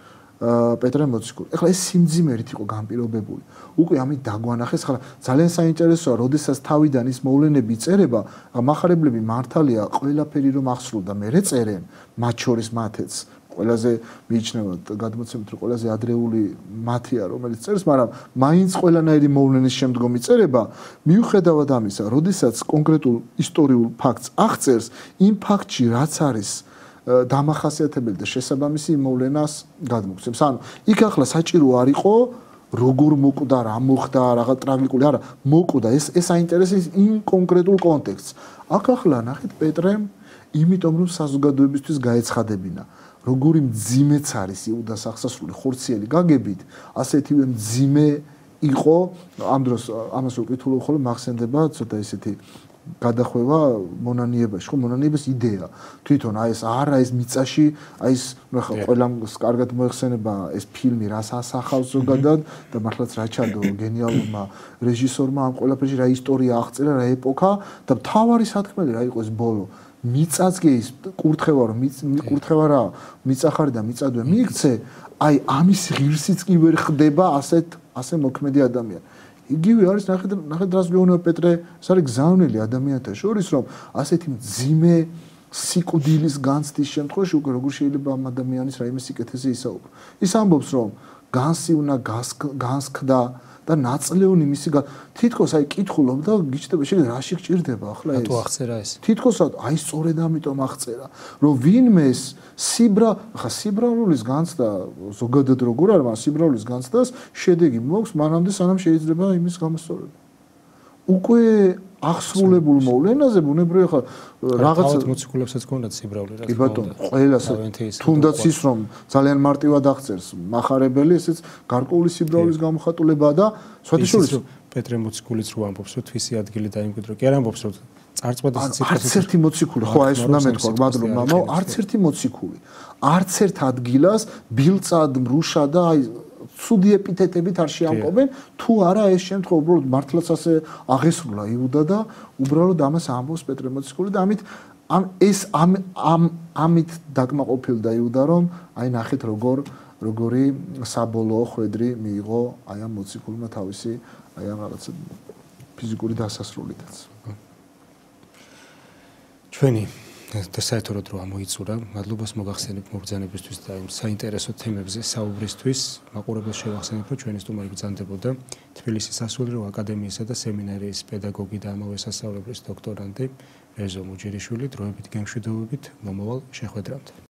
[SPEAKER 2] პეტრე მოციქული. ეხლა ეს სიმძიმერით იყო განპირობებული. უკვე ამით დაგვანახეს, ხლა ძალიან საინტერესოა, როდესაც თავიდან ის მოვლენები იწერება, მახარებლები მართალია ყველაფერი რომ ახსრულდა, მერე წერენ, მათ შორის მათეც. ყველაზე მიიჩნევა გადმოცემით, რომ ყველაზე ადრეული მათია, რომელიც წერს, მაგრამ მაინც ყველანაირი მოვლენის შემდგომი წერება, მიუხედავად ამისა, როდესაც კონკრეტულ ისტორიულ ფაქტს აღწერს, იმ ფაქტში რაც არის დამახასიათებელი და შესაბამისი მოვლენას გადმოგცემს. ანუ იქ ახლა საჭირო არ იყო როგორ მოკვდა, რა მოხდა, რაღაც ტრაგიკული, არა, მოკვდა, ეს ეს აინტერესებს იმ კონკრეტულ კონტექსტს. აქ ახლა ნახეთ პეტრემ, იმიტომ რომ საზოგადოებისთვის გაეცხადებინა, როგორი მძიმეც არის იუდას აღსასრული ხორციელი გაგებით, ასეთივე მძიმე იყო ამ დროს ამას ვკითხულობ ხოლმე მახსენდება ცოტა ისეთი გადახვევა მონანიებაში, ხო, მონანიების იდეა. თვითონ აი ეს არა ეს მიწაში, აი ეს ნუ ხა ყველამ კარგად მოიხსენება ეს ფილმი რას ასახავს ზოგადად და მართლაც რა ჩადო გენიალურმა რეჟისორმა ამ ყველაფერში რა ისტორია აღწერა, რა ეპოქა და მთავარი სათქმელი რა იყო ეს ბოლო. მიწაც კი ის კურთხევა რომ კურთხევა რა მიწახარი და მიწადვე მიიქცე, აი ამის ღირსიც კი ვერ ხდება ასეთ ასე მოქმედი ადამიანი. იგივე არის ნახეთ ნახეთ რას გვეუბნება პეტრე, ეს არის გზავნილი ადამიანთა შორის, რომ ასეთი მძიმე სიკვდილის განცდის შემთხვევაში უკვე როგორ შეიძლება ამ ადამიანის რაიმე სიკეთეზე ისაუბრო. ის ამბობს, რომ განსივნა, განსკდა და ნაწლეული მისი თითქოს აი კითხულობ და გიჩნდება შეგ რაში გჭირდება ახლა ეს.
[SPEAKER 1] რატო აღწერა ეს?
[SPEAKER 2] თითქოს აი სწორედ ამიტომ აღწერა, რომ ვინმეს სიბრა, ხა სიბრარულის განცდა ზოგადად როგორ არის, მაგრამ სიბრარულის განცდას შედეგი მოაქვს მანამდე სანამ შეიძლება იმის გამოსწორება. უკვე აღსრულებულ მოვლენაზე ბუნებრივია ხა
[SPEAKER 1] რაღაცა მოციქულებსაც გქონდათ სიბრავლე რა.
[SPEAKER 2] კი ბატონო, ყველას თუნდაც ის რომ ძალიან მარტივად აღწერს מחარებელი, ესეც გარკვეული სიბრავის გამოხატულებაა და სხვადასხვა
[SPEAKER 1] პეტრე მოციქულიც რო ამბობს, რომ თვისი ადგილი დაიმკვიდრო. კი არ ამბობს, რომ წარწმედა
[SPEAKER 2] სიცოცხლე არც ერთი მოციქული, ხო, აი ეს უნდა მეთქვა, მადლობა მამა, არც ერთი მოციქული. არც ერთ ადგილას ბილწად, მრუშა და აი ცუდი ეპითეტებით არ შეამკობენ, თუ არა ეს შემთხვევა უბრალოდ მართლაც ასე აღესრულა იუდა და უბრალოდ ამას ამბობს პეტრე მოციქული და ამით ამ ეს ამ ამ ამით დაკმაყოფილდა იუდა, რომ აი ნახეთ როგორ როგორი საბოლოო ხვედრი მიიღო აი ამ მოციქულმა თავისი აი ამ რაღაც ფიზიკური დასასრულითაც. ჩვენი და საერთოდ რო ამოიწურა, მადლობას მოგახსენებ მოგზანებისთვის და იმ საინტერესო თემებზე საუბრისთვის. მაყურებელს შევახსენებ, რომ ჩვენი სტუმარი ბრძანდებოდა თბილისის სასულიერო აკადემიისა და სემინარიის პედაგოგი და ამავე სასწავლებლის დოქტორანტი რეზო მუჯირიშვილი. დროებით გემშვიდობებით, მომავალ შეხვედრამდე.